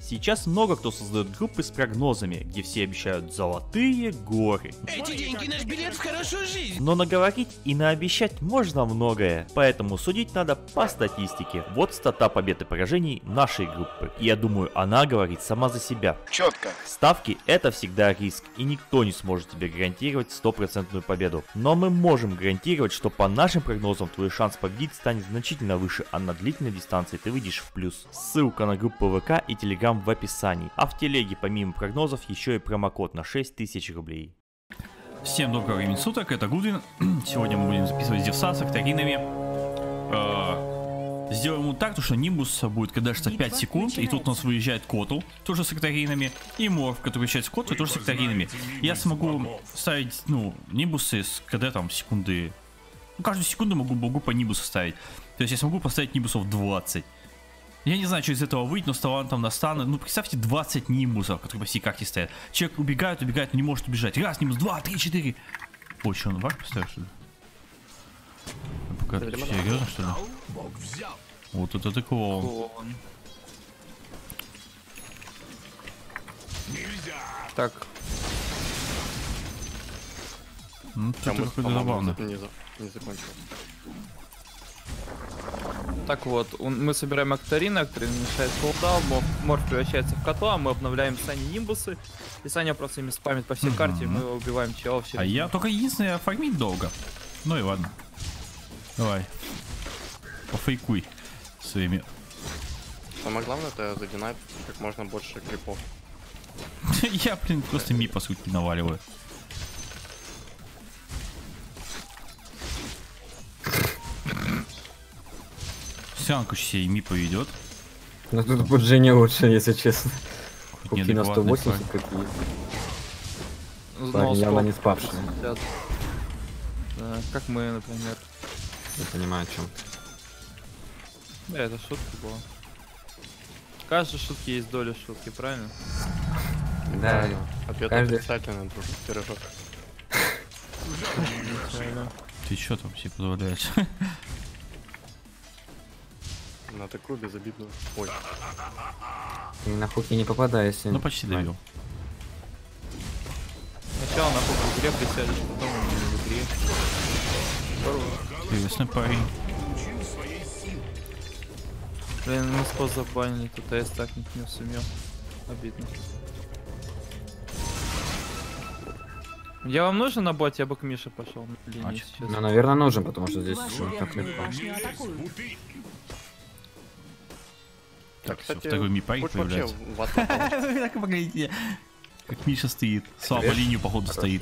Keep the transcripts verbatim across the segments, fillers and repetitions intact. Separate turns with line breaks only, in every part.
Сейчас много кто создает группы с прогнозами, где все обещают золотые горы.
Эти деньги наш билет в хорошую жизнь.
Но наговорить и наобещать можно многое, поэтому судить надо по статистике. Вот стата побед и поражений нашей группы. И я думаю, она говорит сама за себя.
Четко.
Ставки — это всегда риск, и никто не сможет тебе гарантировать стопроцентную победу. Но мы можем гарантировать, что по нашим прогнозам твой шанс победить станет значительно выше, а на длительной дистанции ты выйдешь в плюс. Ссылка на группу ВК и Телеграм в описании. А в телеге помимо прогнозов еще и промокод на шесть тысяч рублей.
Всем доброго времени суток, это Гудвин. Сегодня мы будем записывать Зевса с Акторинами. Э, сделаем ему так, что Нимбус будет кдшиться пять секунд, и тут у нас выезжает Котл, тоже с Акторинами, и Морф, который выезжает с Котл, тоже с Акторинами. Я смогу ставить, ну, Нимбусы с КД там секунды. Ну, каждую секунду могу, могу по Нимбусу ставить. То есть я смогу поставить Нимбусов двадцать. Я не знаю, что из этого выйдет, но с талантом настану. Ну, представьте, двадцать нимбусов, которые по всей карте стоят. Человек убегает, убегает, но не может убежать. Раз, нимбус, два, три, четыре. Ой, что, он вак поставил, что ли? Пока ты серьезно, что ли? Вот это ты клоун.
Так.
Ну, что-то какое-то забавно.
Не, за... не закончил.
Так вот, он, мы собираем Акторина, Акторин мешает колдаун, морф, морф превращается в котла, мы обновляем Сани Нимбусы, и Саня просто ими спамит по всей
Угу.
карте, мы убиваем челов.
А я только единственное, фармить долго. Ну и ладно. Давай. Пофейкуй своими.
Самое главное, это задинать как можно больше крипов.
Я, блин, просто ми по сути наваливаю. Сянку себе ми поведет.
Ну тут поджение лучше, если честно. Куки на
неадекватный
сто восемьдесят
парень.
какие.
Ну,
Парни явно не спавшие.
Да, как мы, например.
Не понимаю, о чем.
Да, это шутка была. В каждой шутке есть доля шутки, правильно?
Да,
Ответ
каждый-
отрицательный, друг, пирожок.
Ты чё там себе позволяешь?
На такую безобидную. Ой.
и на хуки не попадайся.
Ну почти довел.
Сначала на хук в игре присядешь, потом не в игре. Здорово.
Интересный парень.
Блин, мы спот забанили, тут АС так не сумел. Обидно. Я вам нужен на боте, я бы к Мише пошел на линии
А чё?
сейчас.
Ну, наверное, нужен, потому что здесь
Ваши
ну, как
верхние
легко.
башни атакуют.
Так, все,
кстати,
второй мипай
хоть вообще
появляется.
в атаку.
Так, погодите. Как Миша стоит. Слабо линию, походу, стоит.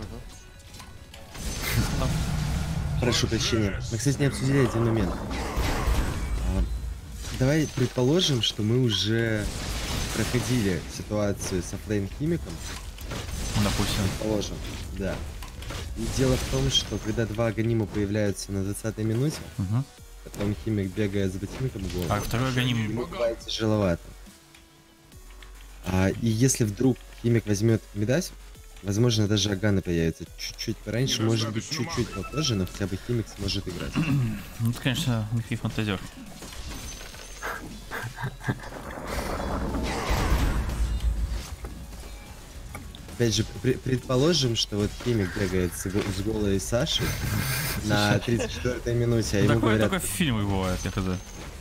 Прошу прощения. Мы, кстати, не обсудили один момент. А, Давай предположим, что мы уже проходили ситуацию со флейм-химиком.
Допустим.
Предположим, да. И дело в том, что когда два аганима появляются на двадцатой минуте,
Угу.
потом химик бегает за ботинком в голову,
А второй аганим.
ему бывает тяжеловато. А, и если вдруг химик возьмет Мидасик, возможно, даже аганы появятся чуть-чуть пораньше, может быть, чуть-чуть попозже, но хотя бы химик сможет играть.
Ну, это, конечно, Михаил фантазер.
Опять же, пре- предположим, что вот химик бегает с, го- с голой Сашей на тридцать четвёртой минуте, а ему
Такое
говорят,
только в фильмах бывает, я хз.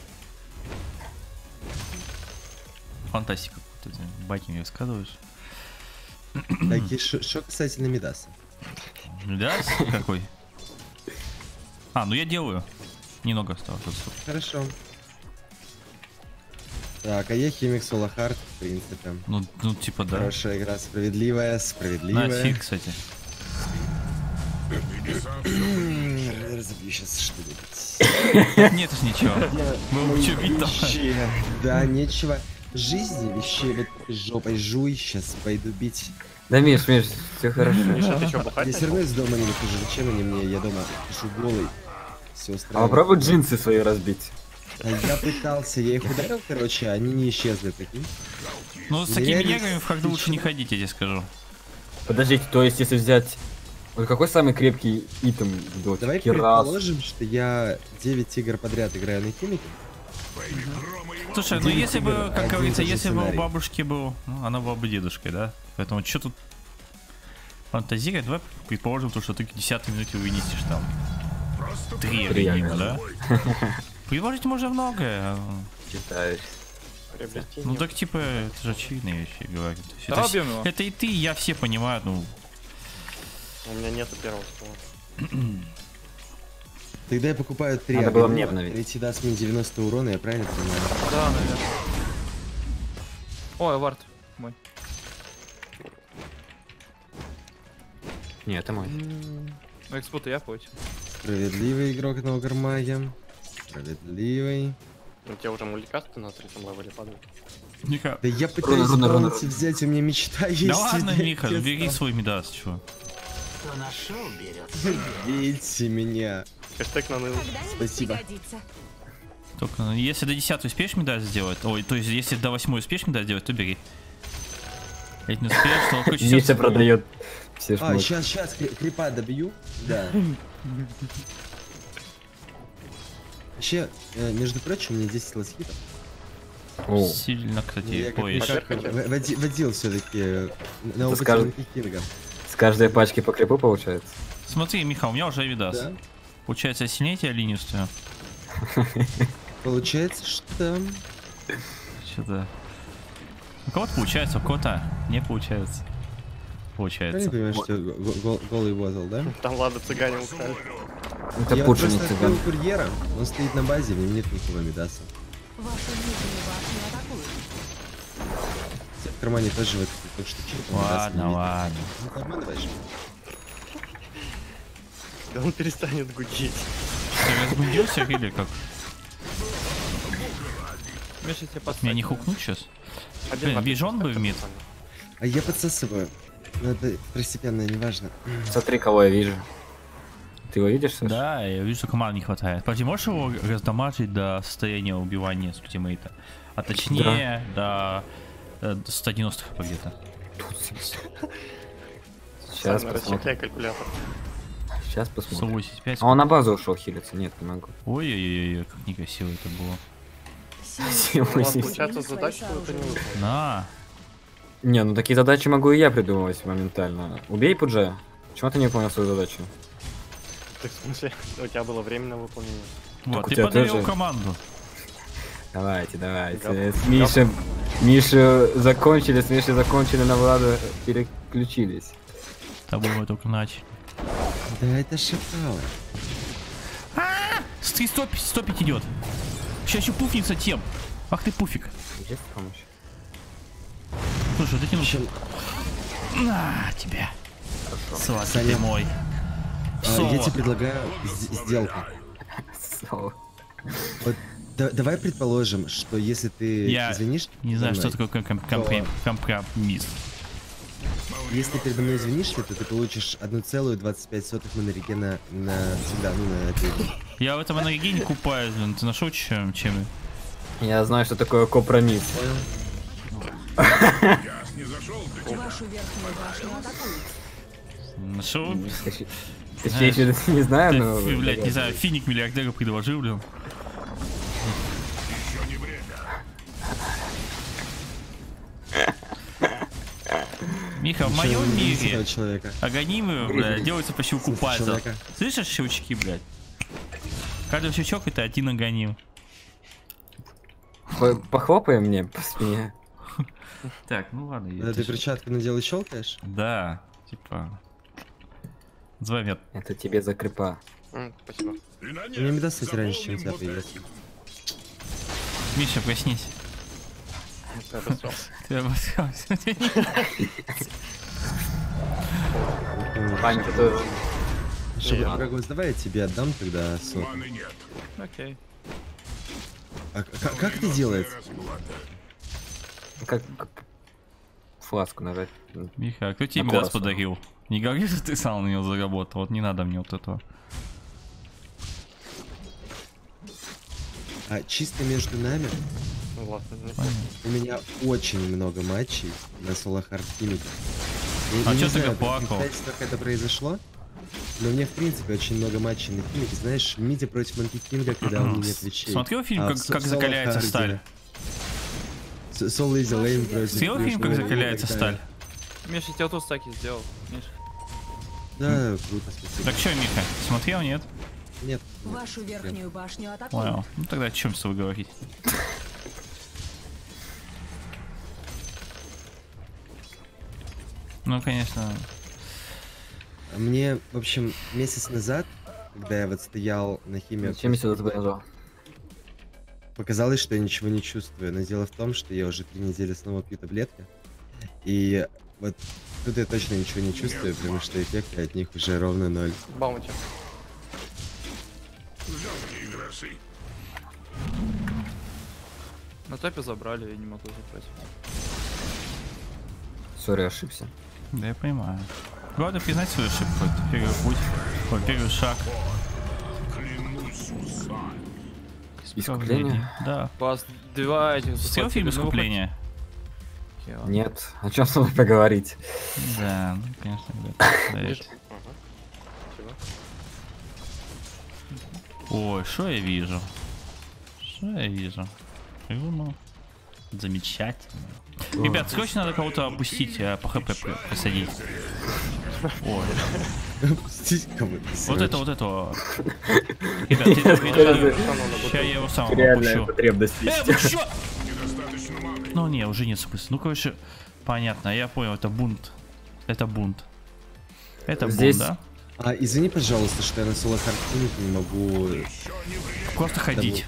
Фантастика какую-то, ты байки мне рассказываешь.
так и что касательно Мидаса?
Да? Какой? А, ну я делаю. Немного осталось. вот, собственно.
Хорошо. Так, а я химик Солохард, в принципе.
Ну, ну, типа, да.
Хорошая игра, справедливая,
На,
справедливая.
фиг, кстати.
Разобью сейчас что-нибудь.
Нет, это ничего. Ну, что бить там?
Вообще, да, нечего. Жизни вещей вот жопой жуй, сейчас пойду бить.
Да, Миш, Миш, все хорошо.
Миша, ты что, бухать
Я все
начал?
равно из дома не выхожу, зачем они мне, я дома пишу голый. Все
А
устраивает.
попробуй джинсы свои разбить.
А я пытался, я их ударил, короче, а они не исчезли, прикинь.
Ну, с такими
Реально
негами в харду лучше не ходить, я тебе скажу.
Подождите, то есть если взять... Вот какой самый крепкий итем в доте?
Давай
Кирас.
предположим, что я девять игр подряд играю на химике.
Слушай, ну если бы, как
Один
говорится,
и тот же
если бы у
сценарий.
бабушки был, ну, она была бы дедушкой, да? Поэтому что тут фантазировать? Давай предположим, то, что ты к десятой минуте вынесешь там три
Три,
анима,
ага.
да? Предложить можно многое.
Читаешь.
Приобрести
Ну
нет.
так типа, это же очевидные вещи говорят. То есть
Да,
Это,
убьем его.
это и ты, и я все понимают, ну.
У меня нету первого слова.
Тогда я покупаю три
Надо было
огня,
мне обновить.
третий даст мне девяносто урона, я правильно понимаю?
Да, наверное. Ой, вард мой.
Не, это мой.
Ну, экспута я получил.
Справедливый игрок на Угармаге. Справедливый.
У тебя уже мультикасты на третьем левеле падают.
Миха,
Да я пытаюсь
руна, руна,
балансы
руна.
взять, у меня мечта есть.
да ладно,
взять
Миха,
тесто.
бери свой медас, чё.
Бейте меня.
Хэштег наныл.
Спасибо.
Только ну, если до десятой успеешь медас сделать, ой, то есть если до восьмой успеешь медас сделать, то бери. Если не успеешь, то хоть
Миша
сейчас...
продает все
А,
шмотки.
сейчас, сейчас, крипа добью. Да. Вообще, э, между прочим, у меня десять лосхитов.
О,
Сильно, кстати,
Я как
поешь.
Поверх хотя бы.
в- води- водил все-таки на опыте
скажет-
Monkey King.
с каждой пачки по крипу получается?
Смотри, Миха, у меня уже видас.
Да?
Получается, я сильнее тебя линию стою.
Получается, что...
Что-то... У кого-то получается, у кого-то не получается.
Я не
Получается.
понимаю, что го- го- голый водал, да?
Там ладно, цыгане устали.
Это
Я
пуджа, не
просто
цыган.
открыл курьера, он стоит на базе, в нем нет никакого медаса. В кармане тоже вот только что чиркнул, медаса не
Ладно,
видно.
ладно.
Ну, ты обманываешь.
Да он перестанет гудеть.
Ты разбудился или как?
Миша тебе поставь.
Меня не хукнуть сейчас?
Один
Блин,
вард.
бежон бы в мид.
А я подсасываю. Ну, это второстепенно, неважно.
Смотри, кого я вижу. Ты его видишь, Саш?
Да, я вижу, что команд не хватает. Подожди, можешь его раздамажить до состояния убивания с ультимейта? А точнее, до, э, до ста девяносто хп где-то.
Сейчас
Сами
посмотрим.
рассчитай калькулятор.
Сейчас
сто
посмотрим.
восемьдесят пять.
А он на базу ушел хилиться? Нет, не могу.
Ой-ой-ой, как некрасиво это было.
У вас
восемьдесят.
получается задача, что это не выполнить.
На,
Не, ну такие задачи могу и я придумывать моментально. Убей Пуджа. Почему ты не выполнил свою задачу?
Так, в смысле, у тебя было время на выполнение.
вот,
у
ты
тебя
подарил
тоже.
команду.
Давайте, давайте.
Гап.
С Мишей... Мишу закончили, с Мишей закончили, на Влада переключились.
С тобой мы только начали.
Да это шакалы.
Смотри, сто пять, сто пять идет. Сейчас еще пуфнется тем. Ах ты пуфик.
Есть помощь?
Слушай, вот эти ну...
Чем-
На тебе. Сладкий
Саня.
ты мой.
А, я
Соло.
тебе предлагаю с- сделку.
Соло.
Вот да- давай предположим, что если ты
Я
извинишь,
Не знаю,
передо
что
мной,
такое ком- компри- компромисс.
Если ты передо мной извинишься, то ты получишь одна целая двадцать пять сотых монорегена на всегда, ну на эту игру.
Я в этом энергии не купаюсь, блин. Ты нашел чем? чем?
Я знаю, что такое компромисс.
Вашу верхнюю башню атакуют.
Нашел?
Точнее, еще не знаю, но...
Ты, блядь, не знаю, финик миллиардера предложил, блин. Миха, в моем
Ничего не видно
мире
этого человека.
агонимы, блядь, делаются по щелку
Смысл
пальцев.
человека.
Слышишь щелчки, блядь? Каждый щелчок это один агоним.
П- Похлопаем мне по спине.
Так, ну ладно. я
Да, ты
тише.
перчатку надел и щелкаешь?
Да, типа... Называй меня.
Это тебе за крипа.
М, Спасибо.
У меня медас, кстати, раньше, чем у тебя появился.
Миша, проснись.
Ты обосрался.
Ты обосрался.
Ваня, ты тоже.
Чтобы
Я-
Драгос, давай я тебе отдам тогда сотку.
Окей.
А к- как, как это делается?
Как как фласку нажать.
Миха, а кто тебе
На
медас
коросу.
подарил? Не говори, что ты сам на него заработал. Вот не надо мне вот этого.
А чисто между нами
Ну ладно. ну,
Понятно.
у меня очень много матчей на соло хард Тиммите. Я-
А
я не
чё ты
знаю,
как плакал?
представляете, как это произошло? Но мне, в принципе, очень много матчей на Химике. Знаешь, в миде против Манки Кинга, когда у меня нет вещей.
Смотрел фильм,
А
как,
в
как
Со-
закаляется
Соло
сталь?
Харди, Соло Изи Лейн против...
Смотрел фильм, как
Кришны,
закаляется
и так
сталь?
далее.
Миша, я тебя тут стаки сделал. Миш.
Да, круто, спасибо.
Так что, Миха, смотрел, нет?
Нет.
Вашу верхнюю башню атакуют.
Понял. Ну тогда о чем с тобой говорить? Ну, конечно.
Мне, в общем, месяц назад, когда я вот стоял на химии,
Чем я сюда тебя назвал?
показалось, что я ничего не чувствую. Но дело в том, что я уже три недели снова пью таблетки. И вот тут я точно ничего не чувствую, потому что эффекты от них уже ровно ноль.
Баунти.
На топе забрали, я не могу забрать.
Сори, ошибся.
Да, я понимаю. Главное признать свою ошибку. Это первый путь. Ой, первый шаг.
Искупление?
Да.
Вас два этих
Смотрел фильм
захватили, ну,
«Искупление»?
хоть-
Нет. О чем с тобой поговорить?
Да, ну, конечно, да.
Вижу. Ага. Спасибо.
Ой, что я вижу? Что я вижу? Ну, замечательно. Ребят, срочно надо кого-то опустить, а по хп при- посадить. Ой,
Пустить кого-то.
вот
срочно.
это, вот это. Ребят, ребят, сейчас я его сам
Реальная
опущу.
потребность
Э,
вести.
вы чё? Ну не, уже нет смысла. Ну, короче, понятно, я понял, это бунт. Это бунт. Это
Здесь-
бунт, да?
А, извини, пожалуйста, что я на соло Хард не могу...
Просто ходить.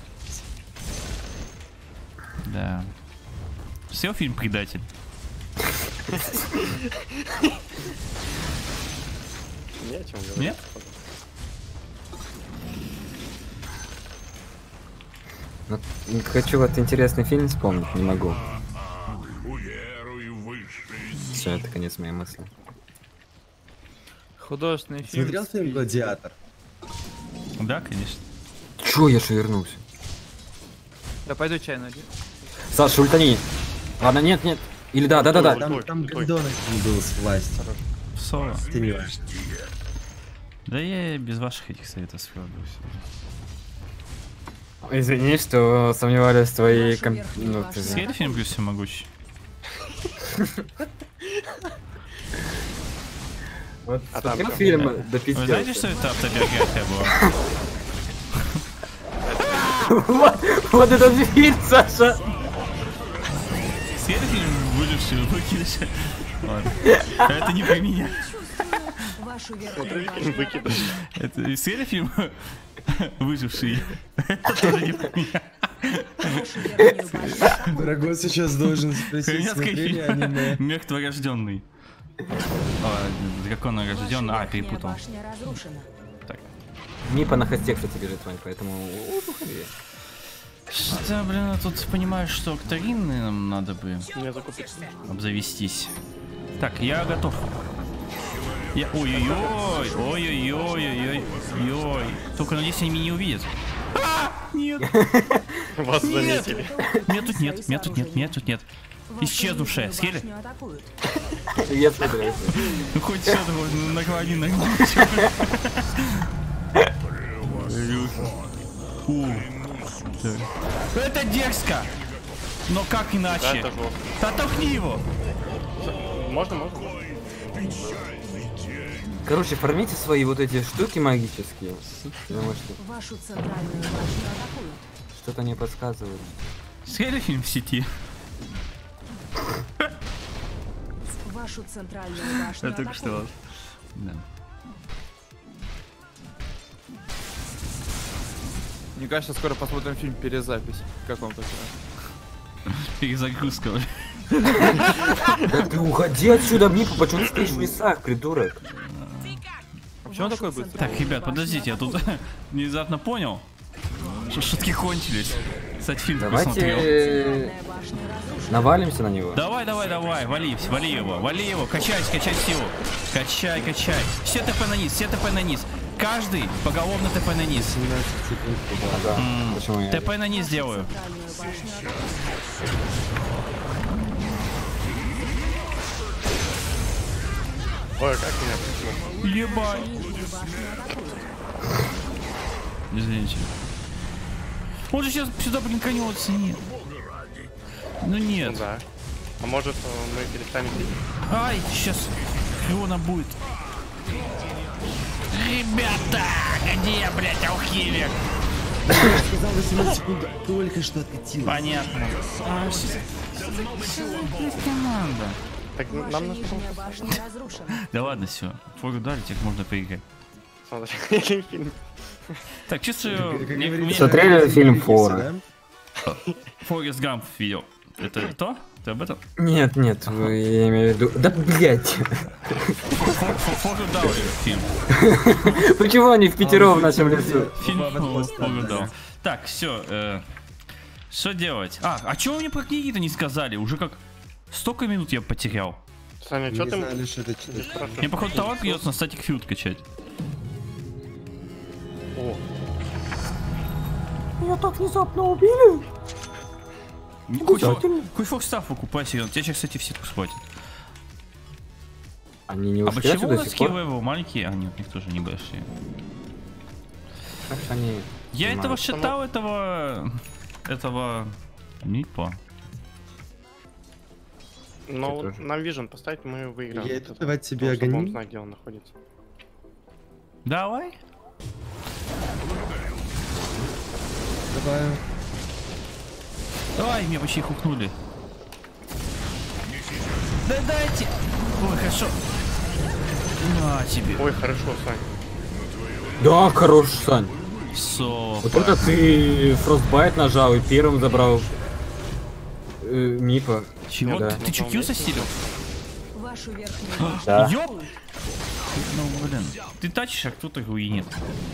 Да. Сел фильм «Предатель».
Не о чем говорить.
Нет?
Вот хочу вот интересный фильм вспомнить, не могу. Все, это конец моей мысли.
Художественный фильм.
Смотрел фильм «Гладиатор»?
Да, конечно.
Чё я шевернулся?
Я пойду чай найду.
Саша, ультани. Ладно, нет, нет. Или да, да, да, да.
Там, там Гондон был с властью.
Соло.
Ты не важно.
Да я без ваших этих советов справлюсь.
Извини, что сомневались в твоей...
Вашу
Ком...
верхнюю
Ну,
башню.
ты...
Съели фильм «Плюс всемогущий»?
Вот
А там
смотрел
чё?
фильм
Да.
до
Вы знаете, что это автобиография была?
Вот, вот этот фильм, Саша!
Съели фильм «Выживший» выкидыш? Ладно. Это не про меня.
Вашу верхнюю башню
Выкидыш.
Это съели фильм «Выживший»? Это тоже не про меня.
Вашу верхнюю башню.
Дорогой сейчас должен спросить,
Немецкий
смотрели
фильм
аниме.
«Мертворожденный». А, драконорожденный. А,
Ваша верхняя
перепутал.
башня разрушена.
Так.
Мипа на хосте, кстати, бежит, Вань, поэтому... уходи.
Что, блин, я тут понимаю, что акторины нам надо бы
Не закупить.
обзавестись. Так, я готов. Я... Ой-ой-ой, ой-ой-ой-ой-ой-ой. Только надеюсь, они меня не увидят. А, нет,
Вас заметили.
меня тут нет, меня тут нет, меня тут нет.
Вашу
Исчезнувшая,
верхнюю
съели?
башню атакуют.
Я смотрел.
Ну хоть что-то вот наклони, нагнуть. У. Так. Это дерзко! Но как
Да,
иначе?
это жестко.
Оттолкни его!
Можно, можно.
Короче, формите свои вот эти штуки магические. Потому что
Вашу центральную башню атакуют.
что-то не подсказывает.
Съели фильм в сети?
Вашу центральную башню
Я только что.
атакуют.
Да.
Мне кажется, скоро посмотрим фильм «Перезапись». Как вам такое?
Перезагрузка.
Да ты уходи отсюда, Мипа, почему ты стоишь в лесах, придурок?
А почему он такой быстрый?
Так, ребят, подождите, я тут внезапно понял, что шутки кончились. Кстати, фильм посмотрел.
Давайте
Центральная башня разрушена.
навалимся на него.
Давай, давай, давай, вали, вали его, вали его, качай, качай силу. Качай, качай. Все ТП на низ, все ТП на низ. Каждый поголовно ТП на низ.
семнадцать секунд.
Да, почему я...
ТП на низ делаю.
Центральную башню атакуют.
Ой, как меня почему?
Ебать.
башню атакуют.
Извините. Он же сейчас сюда блинканется, нет. Ну
Ну
нет.
да. А может э, мы перестанем видеть?
Ай, сейчас Фиона будет. Ребята, где, блядь, Алхимик?
Я сказал восемнадцать секунд, только что откатил.
Понятно. А, что за команда?
Так
Ваша
нам нужно...
нижняя башня разрушена.
Да ладно, все. Фору дали, теперь можно поиграть.
Смотри, фильм.
Так, чувствую,
Как- как
мне-
говорится,
мне-
Смотрели фильм
Киса,
«Фора»?
да?
Форест Гамп видел. Это то? Ты об этом?
Нет, нет, вы- я имею в виду... Да, блядь!
Фору дал фильм.
Почему они в пятером в нашем лесу?
Фильм
Оба подпоста,
Фору
да.
дал. Так, все. Что делать? А, а чего вы мне про книги-то не сказали? Уже как столько минут я потерял.
Саня,
Мы
что
не
ты...
знали, что это читать.
спрашиваешь?
Мне, походу, талант придется на статик фьюд качать.
О,
Хоть фокстав покупайся, он тебя сейчас, кстати, в сетку схватит.
Они не
А
успели
почему у
до
нас
сих пор?
скиллы маленькие? А, нет, у них тоже небольшие.
Как они...
Я
снимают?
этого считал, этого... Этого... Мипа.
ну,
тоже.
нам вижен поставить, мы выиграем.
Я
Вот
иду
это.
давать тебе
Потому что будем
огонь.
знать, где он находится.
Давай.
Давай.
Давай, меня почти хукнули. Да дайте! Ой, хорошо. На тебе.
Ой, хорошо, Сань.
Да, хорош, Сань.
Сопа.
Вот это ты Frostbite нажал и первым забрал э, Мипа.
Чего?
Да.
Ты, ты чё, Q состилил?
Вашу верхнюю башню
Да.
Ёп!
атакуют.
Ну, блин. Ты тачишь, а кто-то руинит.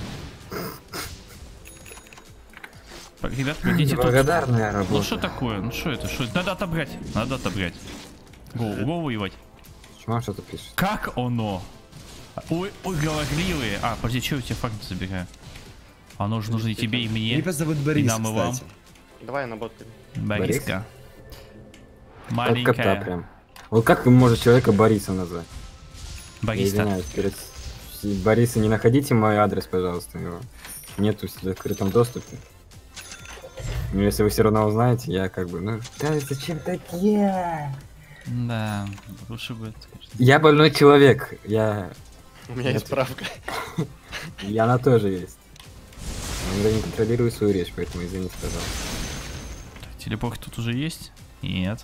Так, ребят, погодите тут.
Благодарная
Ну
работа.
что такое? Ну что это? Что это? Надо отобрать. Надо отобрать. Го, го воевать.
Чего что-то пишет?
Как оно? Ой, ой, говорливые. А, подожди, что я у тебя факт забираю? Оно же нужно и тебе, и мне.
Меня зовут Борис,
нам, и вам.
кстати.
Давай на бот.
Бориска.
Как кота
Маленькая.
прям. Вот как вы можете человека Борисом назвать? Я
Бориста.
извиняюсь, перед... Бориса, не находите мой адрес, пожалуйста, его. Нету в закрытом доступе. Но если вы все равно узнаете, я как бы, ну, да, зачем такие?
Да, лучше бы это, конечно.
Я больной человек, я...
У меня есть справка.
И она тоже есть. Я не контролирую свою речь, поэтому извините, пожалуйста.
Телепорт тут уже есть? Нет.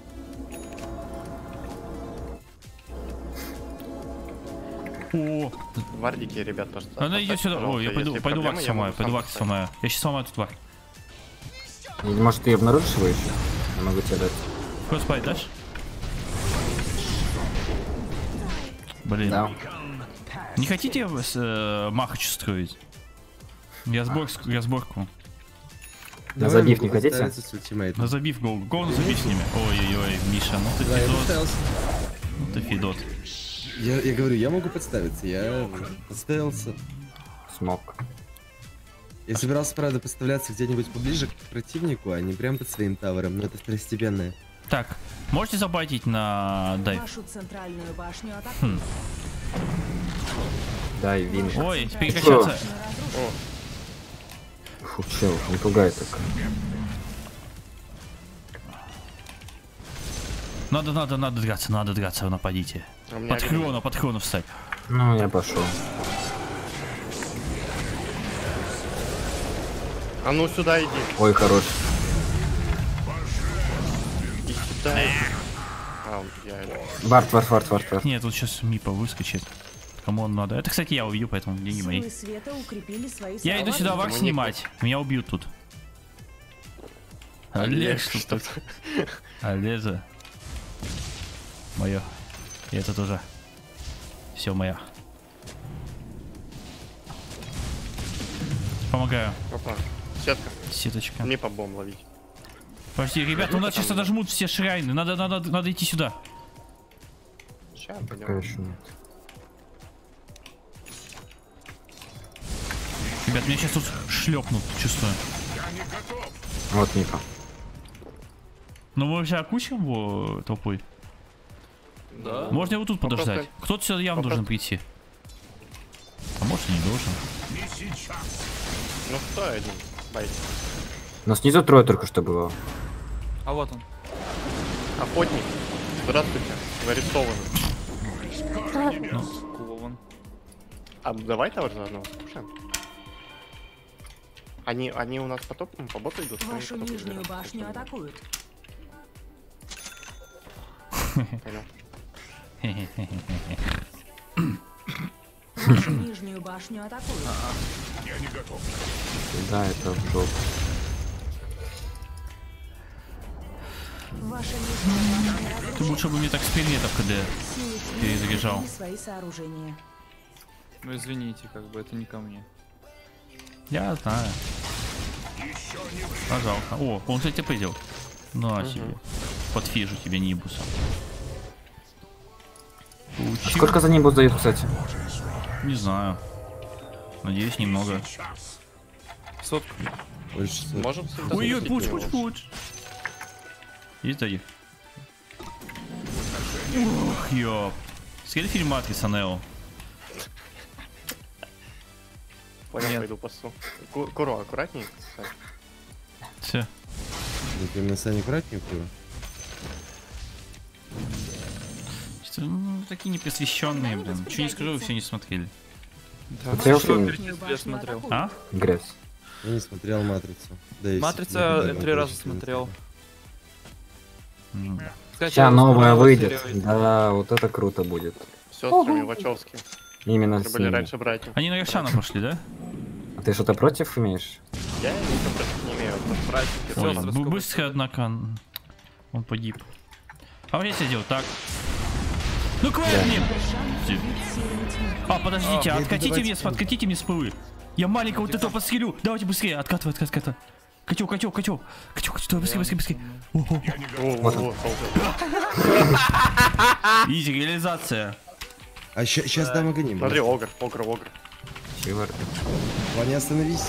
О,
Вардики, ребят, тоже.
она идет сюда. О, я пойду,
Если
пойду
проблемы,
вак
я
сломаю,
могу
пойду
сам
вак
поставить.
сломаю. Я сейчас сломаю тут вак.
Или, может, ты обнаружишь его еще? Я могу тебе дать.
Фростбайт дашь? Блин.
Да.
Не хотите с, э, махач строить? Я, сбор, я сборку.
На
Давай
забив
могу
не хотите?
поставиться с ультимейтом.
На забив гол. Гол на забив с ними. Ой-ой-ой, Миша, ну ты
Да, я
фидот.
подставился.
Ну ты фидот.
Я, я говорю, я могу подставиться, я подставился.
Смог.
Я собирался, правда, подставляться где-нибудь поближе к противнику, а не прям под своим тавером, но это второстепенное.
Так, можете забайтить на дайв?
Вашу центральную башню атакуют.
Дай, вин.
Ой, теперь
Что?
качаться.
Башня разрушена.
Фу, чел, не пугай так.
Надо, надо, надо драться, надо драться, нападите.
У меня
Под
один-
хроно, под хроно встать.
Ну, я пошел.
А ну сюда иди.
Ой, хорош.
Иди сюда. иди. А, он- я это-
Вард, вард, вард, вард, вард.
Нет, тут сейчас Мипа выскочит. Кому он надо? Это, кстати, я убью, поэтому деньги мои.
Силы света укрепили свои
Я иду сюда вак
Мы не
снимать. Меня убьют тут. Олег, что
что
тут? Олежа. Мое. И это тоже. Все моя. Помогаю.
Опа. Сетка.
Сеточка.
Не по бомб ловить.
Подожди, ребята, у нас сейчас дожмут все шрайны. Надо, надо, надо идти сюда.
Сейчас
Пока
пойдем.
еще нет.
Ребят, меня сейчас тут шлепнут, чувствую.
Вот Ника.
Ну мы уже окучим его толпой.
Да.
Можно его тут
Вопрос
подождать.
как-
Кто-то сюда явно
вопрос-
должен прийти. А может и не должен.
Ну кто один? Байт.
Но снизу трое только что было.
А вот он.
Охотник. Здравствуйте. Вы арестованы.
Скован.
А давай тавр заодно слушаем. Они, они у нас по топам, по боту идут.
Вашу
они по топу
нижнюю
идут.
башню атакуют.
Понял.
Вашу нижнюю башню атакуют.
Да, это в жопу.
Ваша нижняя башня
Ты
разрушена.
лучше бы мне так с предметов, когда
Силы тьмы
перезаряжал.
укрепили свои сооружения.
Ну извините, как бы это не ко мне.
Я знаю. Пожалуйста. О, он, кстати, пойдет. На себе. Подфижу тебе Нибуса. Получил.
Сколько за нимбус дают, кстати?
Не знаю. Надеюсь, немного.
Сотку.
Больше сотни.
Можем всегда
Ой, ой,
запустить
пуч,
его.
пуч, пуч. Есть таких? Ух, ёп. Скажи фильм Матрица, Нео.
Понял,
Нет.
пойду пасу. Ку- Куро, аккуратней. Сань.
Все.
Ну, ты на Сане аккуратнее кура.
Ну, такие непосвященные, блин. Че не скажу, вы все не смотрели.
Смотрел
Что
фильм?
перед тем, я смотрел.
А?
Грязь.
Я не смотрел Матрицу. Да, если
Матрица
никогда
три
не
раза
очень
смотрел.
М.
Кстати,
Сейчас новая
скоро
выйдет.
серия
Да, вот это круто будет.
Сестрами Вачовски.
Именно
Это
с
были
ними.
раньше братья.
Они на Рошана пошли, да?
А ты что-то против имеешь?
Я ничего против не имею. просто
Братики,
сестры.
Ой,
сестры,
б-
сколько
быстро,
стоит?
однако, м, он погиб. А вот я сидел так. Ну квай мне! Подожди. А, подождите,
А,
откатите
давайте-
мне, откатите мне с пылы. Я маленького вот этого подстрелю. Давайте быстрее, откатывай, откатывай, откатывай. Котел, котел, котел. Котел, котел, быстрее, быстрее, быстрее. О, о,
Во, во, во, ползай.
о. Изи, реализация.
А сейчас дам огонь.
Смотри, огр, огр, огр.
Чего?
Ваня, остановись.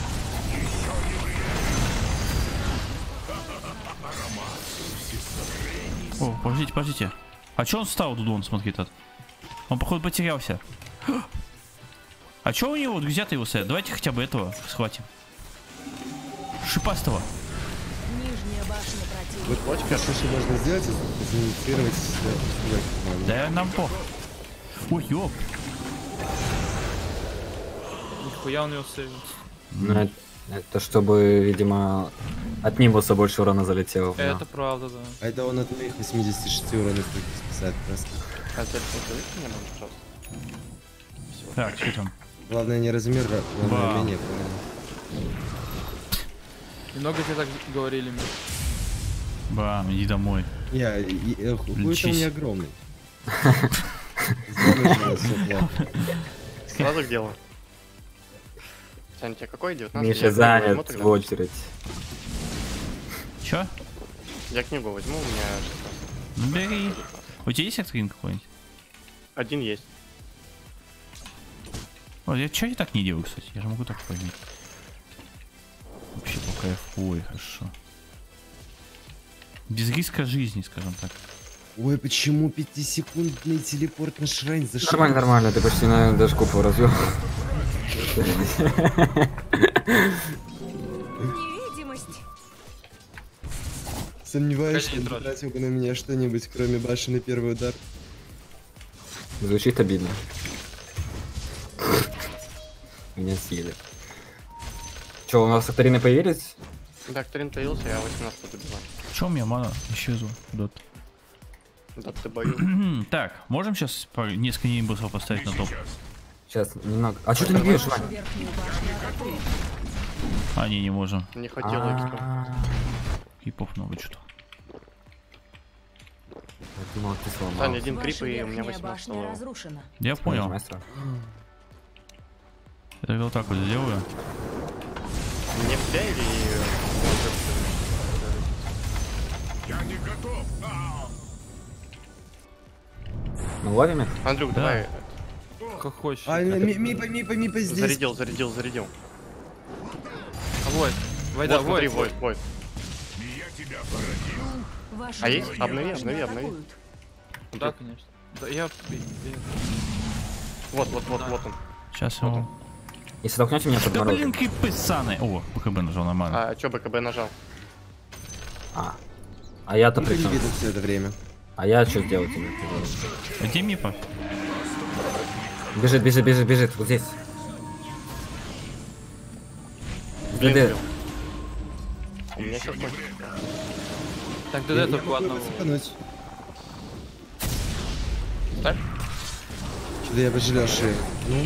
О, подождите, подождите. А чё он встал, Дудон, смотри, тот? Он, походу, потерялся. А чё у него, вот где-то его стоят? Давайте хотя бы этого схватим. Шипастого.
Нижняя башня противника.
Вот что еще можно сделать, это заинициировать себя. по-моему.
Да нам по. Ой, ёп.
Нихуя у него сейв.
Ну, это- это чтобы, видимо, от нимбуса больше урона залетело. да.
Это правда, да.
А это он от моих восьмидесяти шести уронов только спасает просто.
Хотя позовите меня, может, пожалуйста.
Так, что там?
Главное не размер, а главное
Ба.
умение, по-моему.
Много тебе так говорили, Миш.
Бам, иди домой.
Я, и- и- э, хуй там
Лечись.
не огромный. Знаешь, у нас всё плохо.
Сразу к делу. Сань, тебе какой? девятнадцать?
Миша
Я книгу возьму
занят
тогда.
в очередь.
Чё?
Я книгу возьму, у меня шестнадцать.
Ну бери. У тебя есть экстрим какой-нибудь?
Один есть.
О, я чё я так не делаю, кстати? Я же могу так поймить. Вообще по кайфу, ой, хорошо. Без риска жизни, скажем так.
Ой, почему пятисекундный телепорт на шрайн зашел?
Нормально, нормально, ты почти на даже купу развел.
Невидимость.
Сомневаюсь,
Конечно,
что он
не трожь.
потратил бы на меня что-нибудь, кроме башенный первый удар.
Звучит обидно. Меня съели. Че, у нас акторины появились?
Да, Кторин появился, я восемнадцать добиваю.
Чё у меня мана исчезла? Дот.
Да ты бою.
Так, можем сейчас несколько нимбусов поставить на топ?
Сейчас, немного. А что ты не бьешь,
Вашу
Вань?
верхнюю башню атакуют.
А, не, не можем.
Не хотела экспо.
А,
Кипов много что-то.
я думал, ты сломал.
Сань, один
Ваша
крип, и у меня
верхняя
восемнадцать
башня
левел.
разрушена.
Я понял.
Нажимай сразу.
Это вот так вот сделаю.
Мне в тебя или...
Ну, ловим их?
Андрюк,
Да.
давай.
Как хочешь.
А, ми- мипа, мипа, мипа здесь.
Зарядил, зарядил, зарядил.
А вот. Войда,
Вот, смотри,
вот.
войд, войд.
Вашу
А есть?
верхнюю
Обнови,
башню
обнови, обнови.
атакуют.
Да, конечно. Да, я... я-
Вот, вот, вот, вот он.
Сейчас его...
Если толкнете меня под
Да блин,
морозом.
крипы ссаные. О, БКБ нажал нормально.
А, чё БКБ нажал?
А. А я-то
Ну,
при
не
чем?
видно все это время.
А я что сделать тебе?
Где Мипа?
Бежит, бежит, бежит, бежит. Вот здесь.
Блин,
ДД.
блин. У меня сейчас будет.
Так,
Я- я
ДД только
могу
одного.
его цепануть.
Так?
Что-то я пожалел шею. Ну,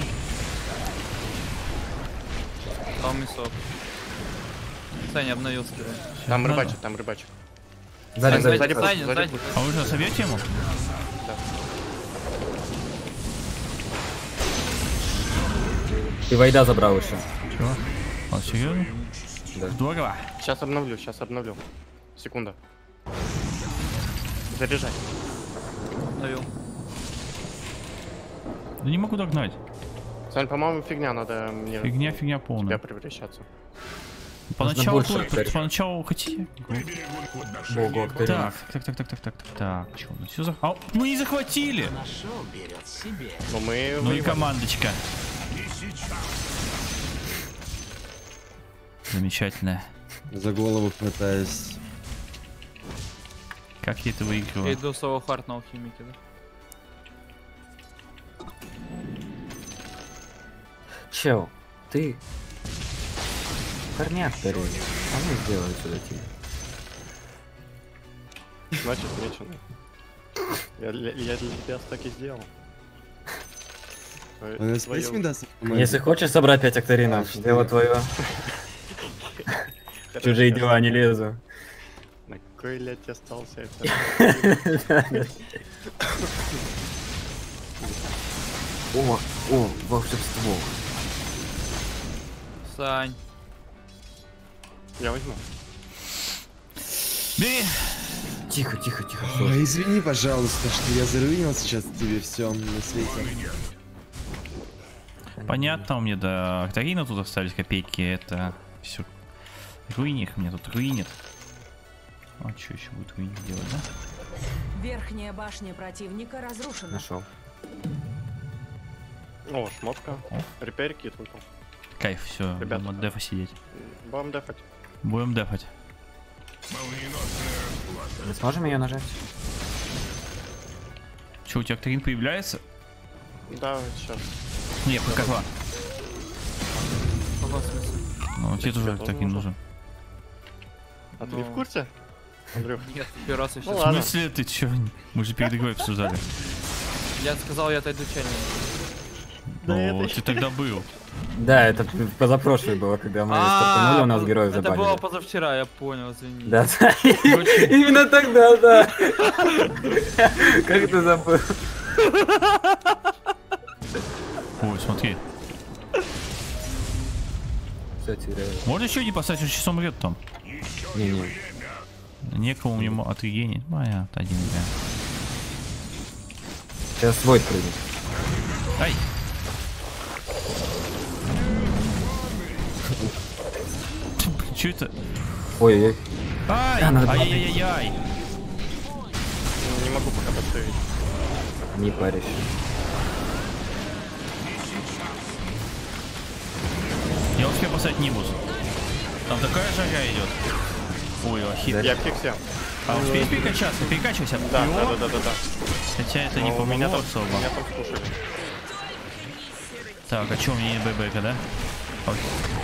Там мясо. Саня обновил скорее.
Там
Надо.
рыбачит, там рыбачит.
Сзади,
Сзади,
сзади.
сзади,
Саня,
сзади.
сзади.
А вы же собьете ему?
Ты Вайда забрал еще.
Чего? А, серьезно?
Да.
Здорово.
Сейчас обновлю, сейчас обновлю. Секунда. Заряжай.
Обновил.
Да не могу догнать.
Сань, по-моему, фигня, надо мне
Фигня, фигня
в тебя
полная.
превращаться.
Поначалу,
больше
только-
ударить.
поначалу хотите?
Богу, Актерин.
Так, так, так, так, так, так, так, так, что у нас все за... А, мы не захватили!
Но мы
Ну и
воевали.
командочка. Замечательно.
за голову хватаюсь.
Как я это
Я
выигрываю?
иду соло хард на алхимике, да?
Чел, ты... Корняк второй. А мы сделаем сюда тебе.
Значит, меченый. Я, для- я для тебя так и сделал. Твою-
У нас
твою-
есть медас?
Если хочешь собрать пять акторинов, дело твое. В чужие дела не лезу.
На кой лет остался это?
О, о, волшебство.
Сань.
Я возьму.
Бери!
Тихо, тихо, тихо. всё.
Ой, извини, пожалуйста, что я заруинил сейчас тебе все на свете.
Понятно, у меня до Акторина тут остались копейки, это все. Руиник мне тут руинит. А что еще будет руиник делать, да?
Верхняя башня противника разрушена.
Нашел.
О, шмотка.
О.
Реперь кит выпал.
Кайф, все,
Ребята.
будем от дефа сидеть.
Будем дефать.
Будем дефать.
Мы сможем ее нажать?
Че, у тебя Акторин появляется?
Да, сейчас.
Не, про котла.
Какого смысла?
Ну, тебе тоже
тебе тоже
Акторин
нужен?
нужен.
А ты
Ну.
в курсе? Андрюх,
Нет, первый раз я
Ну
сейчас.
В
ладно.
смысле, ты че? Мы же перед игрой обсуждали.
Я сказал, я отойду чайник.
Ну, ты тогда был.
Да, это позапрошлое было, когда мы стартанули, у нас героев
это было
забанили.
позавчера, я понял, извини.
Да, да. Именно тогда, да. Как ты забыл?
Ой, смотри.
Все, теряю.
Можно еще не поставить, он сейчас умрет там.
Не-не.
Некому ему отрегенить. Моя, один, да.
Сейчас свой прыгнет.
Ай! Че это?
Ой-ой-ой.
Ай!
Да, надо
Ай-яй-яй-яй!
не могу пока поставить.
Не паришь.
Я успел поставить Нимбус. Там такая жага идет. Ой, ахит.
Я фиксил.
А успеешь перекачаться? Перекачивайся.
Да,
Йо.
да, да, да, да, да.
Хотя это не
Но
помогло
меня там,
особо.
меня там скушали.
Так, а че у меня нет ББК, да? Окей.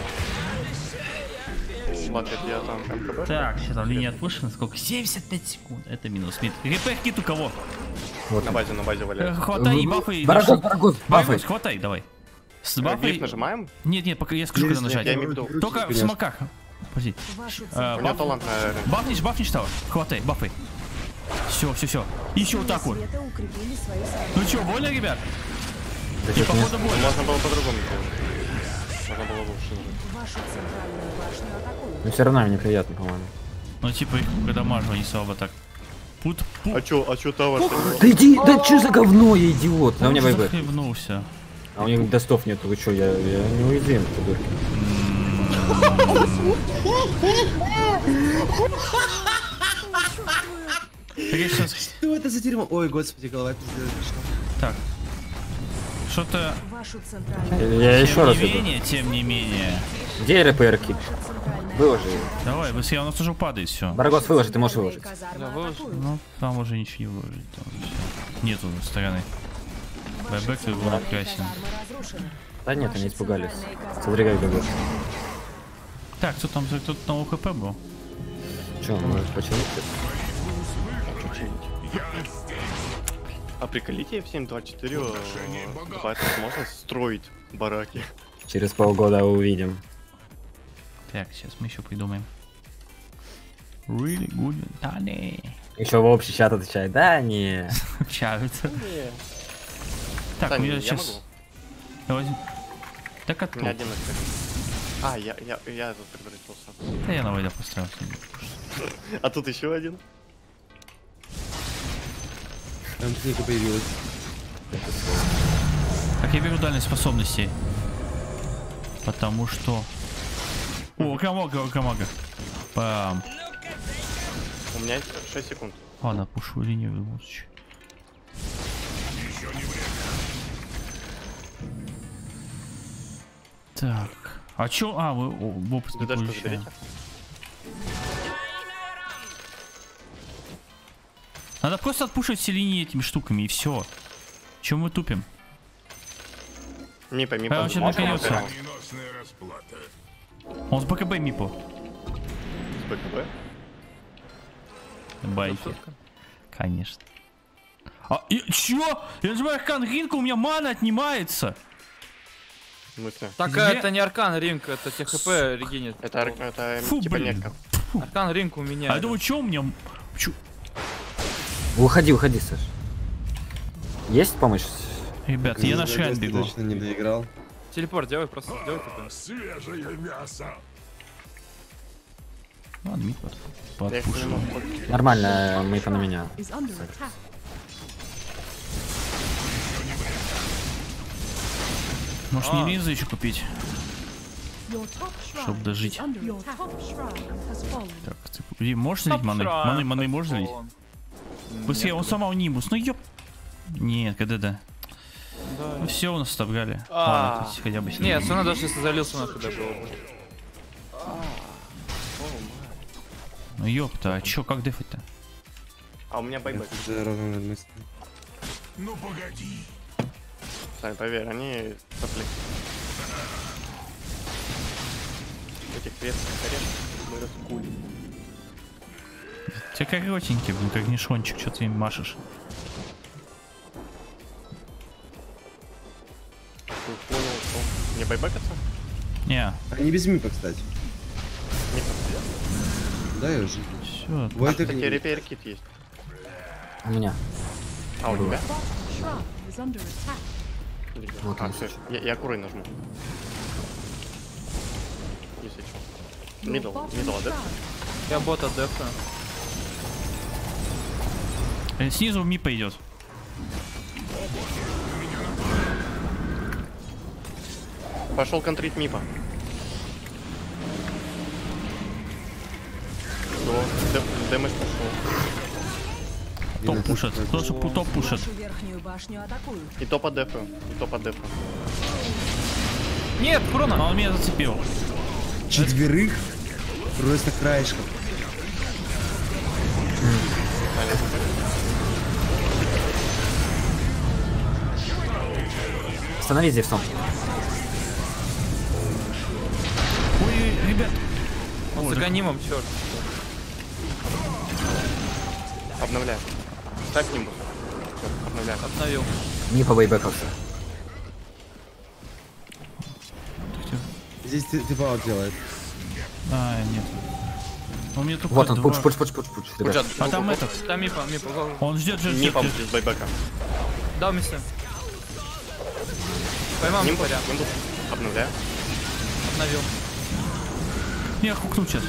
Смотри, я там МКБ.
Так, сейчас там линия отпущена. Сколько? семьдесят пять секунд. Это минус. Мид. Репер кит у кого?
На базе, на базе
Э,
валяется.
Хватай и бафай.
Барагос, барагос, бафай.
Барагос, хватай, давай. С
Э,
бафой...
Глиф нажимаем?
Нет, нет, пока я скажу, когда
Нет,
нажать.
Я имею в виду.
Только в смоках. Подожди.
Вашу
А,
У меня
баф-
талант на рынке.
Бафнешь, бафнешь того. Хватай, бафай. Все, все, все. Еще вот так вот.
света укрепили свою силу.
Ну что, больно, ребят?
Да
И
чё-то
походу
не-
больно.
Можно было по-другому сделать. Можно было лучше нажать.
Вашу центральную башню атакуют.
Ну все равно мне неприятно, по-моему.
Ну типа их когда мажу, они слабо так. Пут, пут.
А чё, а чё товар?
Да иди, да чё за говно, я идиот. Да у меня вайбэк.
Захлебнулся.
А у них достов нету, вы чё, я, я не уязвим, придурки.
Так я сейчас...
Что это за дерьмо? Ой, господи, голова пиздец.
Так. Что-то...
Вашу центральную
Я еще
Тем
раз
не
иду.
менее, тем не менее.
Где РПРки? Выложи его.
Давай, быстрее, у нас уже падает все.
Барагос, выложи, ты можешь выложить.
Да, выложи.
Ну, там уже ничего не выложить. Там всё. Нету стороны. Байбек ты был красен.
Да нет, они испугались. Смотри, как бегут.
Так, кто там, кто-то на УХП был?
Че, может починить?
А приколите в семь два четыре бывает возможность строить бараки.
Через полгода увидим.
Так, сейчас мы еще придумаем. Really good. Да не.
Еще в общий чат отвечает. Да, не.
Общаются. Так,
Сань,
ну
я
я сейчас...
могу?
Я возьму... Так а
У меня один открыт. А, я, я, я тут предварительился.
Да я на войда постарался.
А тут еще один.
Там книга появилась.
Так, я беру дальность способностей. Потому что... О, камага, камага. Пам.
У меня шесть секунд.
Ладно, пушу линию в любом случае. Так. А чё? А, вы о, в опыт не
Дедашку
получаем.
заберите.
Надо просто отпушить все линии этими штуками и все. Чем мы тупим?
Мипа, мипа.
А, он сейчас
можно
наконец-то.
прямо
Он с БКБ Мипо.
с БКБ?
Байки. Конечно. А, и, чё? Я нажимаю аркан ринка, у меня мана отнимается.
В смысле?
Так,
Где?
это не аркан ринг, это те хп регенит.
Это, ар- это
Фу,
типа
блин.
метка.
Аркан ринг у меня.
А я думаю, чё у меня... Чё?
Уходи, уходи, Саш. Есть помощь?
Ребят, я на
Дедас,
шрайн
ты
бегу.
точно не доиграл.
Телепорт делай, просто делай типа.
Ладно, Мипо
Я их не
подпушил.
могу.
Нормально, мы это на меня.
Может,
А.
не линзы еще купить? Чтоб дожить. Так, ты... Ри, можешь залить маны? Маны, маны можешь залить? Быстрее, он сломал нимбус. Ну ёп. Нет, КДД. Ну все, у нас отобрали.
А.
Ладно, то хотя бы с
Нет,
ним.
все равно даже если залился на туда было бы.
Ну ёпта, а чё, как дефать-то?
А у меня байбек.
Это ровно над мыслью.
Сань, поверь, они сопли. Этих ветских орешков мы раскулим.
Тебя коротенький, блин, как нишончик, что ты им машешь?
Ты понял, что... Мне байбекаться?
Не,
Они без мипа, кстати. Да, я уже.
все.
Вот это
Такие репейр кит есть.
У меня.
А у тебя?
Вот
А,
он.
все, я, я курой нажму. Если что. Мидл, мидл, да?
Я бота дефа.
Э, Снизу Мипа идет.
Пошел контрить мипа. Все, дэмэдж пошел.
Топ пушит. Кто же топ пушит?
Вашу верхнюю башню атакуют.
И то по дефу, и то по дефу.
Нет,
Но
Круно!
он меня зацепил.
Четверых просто краешком.
Остановись, Зевсон.
Ой, ребят.
Он с аганимом, черт.
Обновляю. Ставь нимбус. Всё, обновляю.
Обновил.
Не по бейбекался.
Здесь ты, ты паут делает.
А, нет. У меня только
Вот он,
два.
пуш, пуш, пуш, пуш, пуш, ребят.
А там этот.
Там мипа, мипа, го, го.
Он ждет, ждет, ждет.
Мипом
ждет.
без байбека.
Дал миссы. Поймал
Нимбус,
мипаря.
нимбус. Обновляю.
Обновил.
Я хукну сейчас.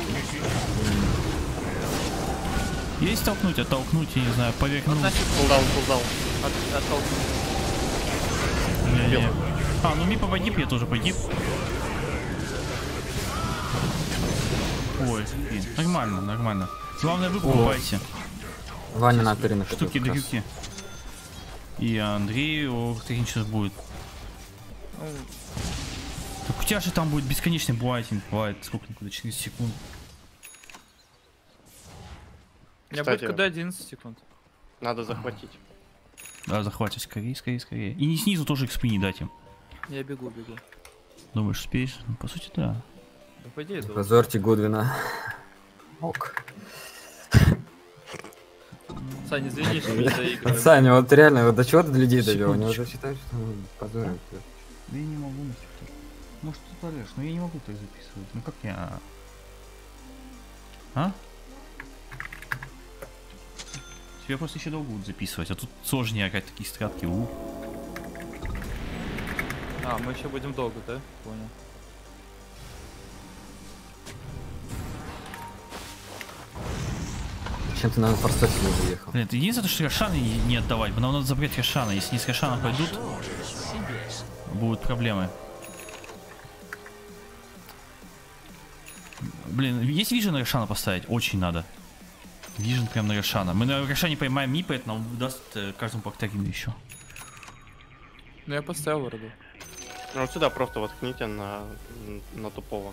Есть толкнуть, оттолкнуть, я не знаю, поверхнуть.
Значит,
Кулдаун, кулдаун.
от, оттолкнул.
Не, не. А, ну Мипа погиб, я тоже погиб. Ой, блин, нормально, нормально. Главное, вы покупайте
Ваня на Акторина.
штуки дрюки. И Андрей, о, какие сейчас будет.
Ну,
Так у тебя же там будет бесконечный буайтинг, бывает сколько никуда, четырнадцать секунд.
у меня
Кстати.
будет КД одиннадцать секунд.
Надо захватить.
Да, захватить скорее, скорее, скорее. И не снизу тоже экспи не дать им.
Я бегу, бегу.
Думаешь, успеешь? Ну, по сути, да.
Да, по идее, да.
Позорьте Гудвина. Ок.
Саня, извини, что не доигрываем.
Саня, вот реально, вот до чего ты людей довел? Они
Секундочку.
уже считают, что мы позорим.
Да я не могу, может ты порежь, но я не могу так записывать. Ну как я... А? Тебя просто еще долго будут записывать, а тут сложнее опять такие стратки. У.
А, мы еще будем долго, да? Понял.
Чем ты на форстоте не уехал?
Блин, это единственное, что Рошаны не не отдавать, нам надо забрать Рошана. Если не с Рошана пойдут, будут проблемы. Блин, есть вижен на Рошана поставить? Очень надо. Вижен прям на Рошана. Мы на Рошане поймаем Мипа, это нам даст э, каждому по Актарину еще.
Ну я поставил вроде.
Ну вот сюда просто воткните на, на тупого.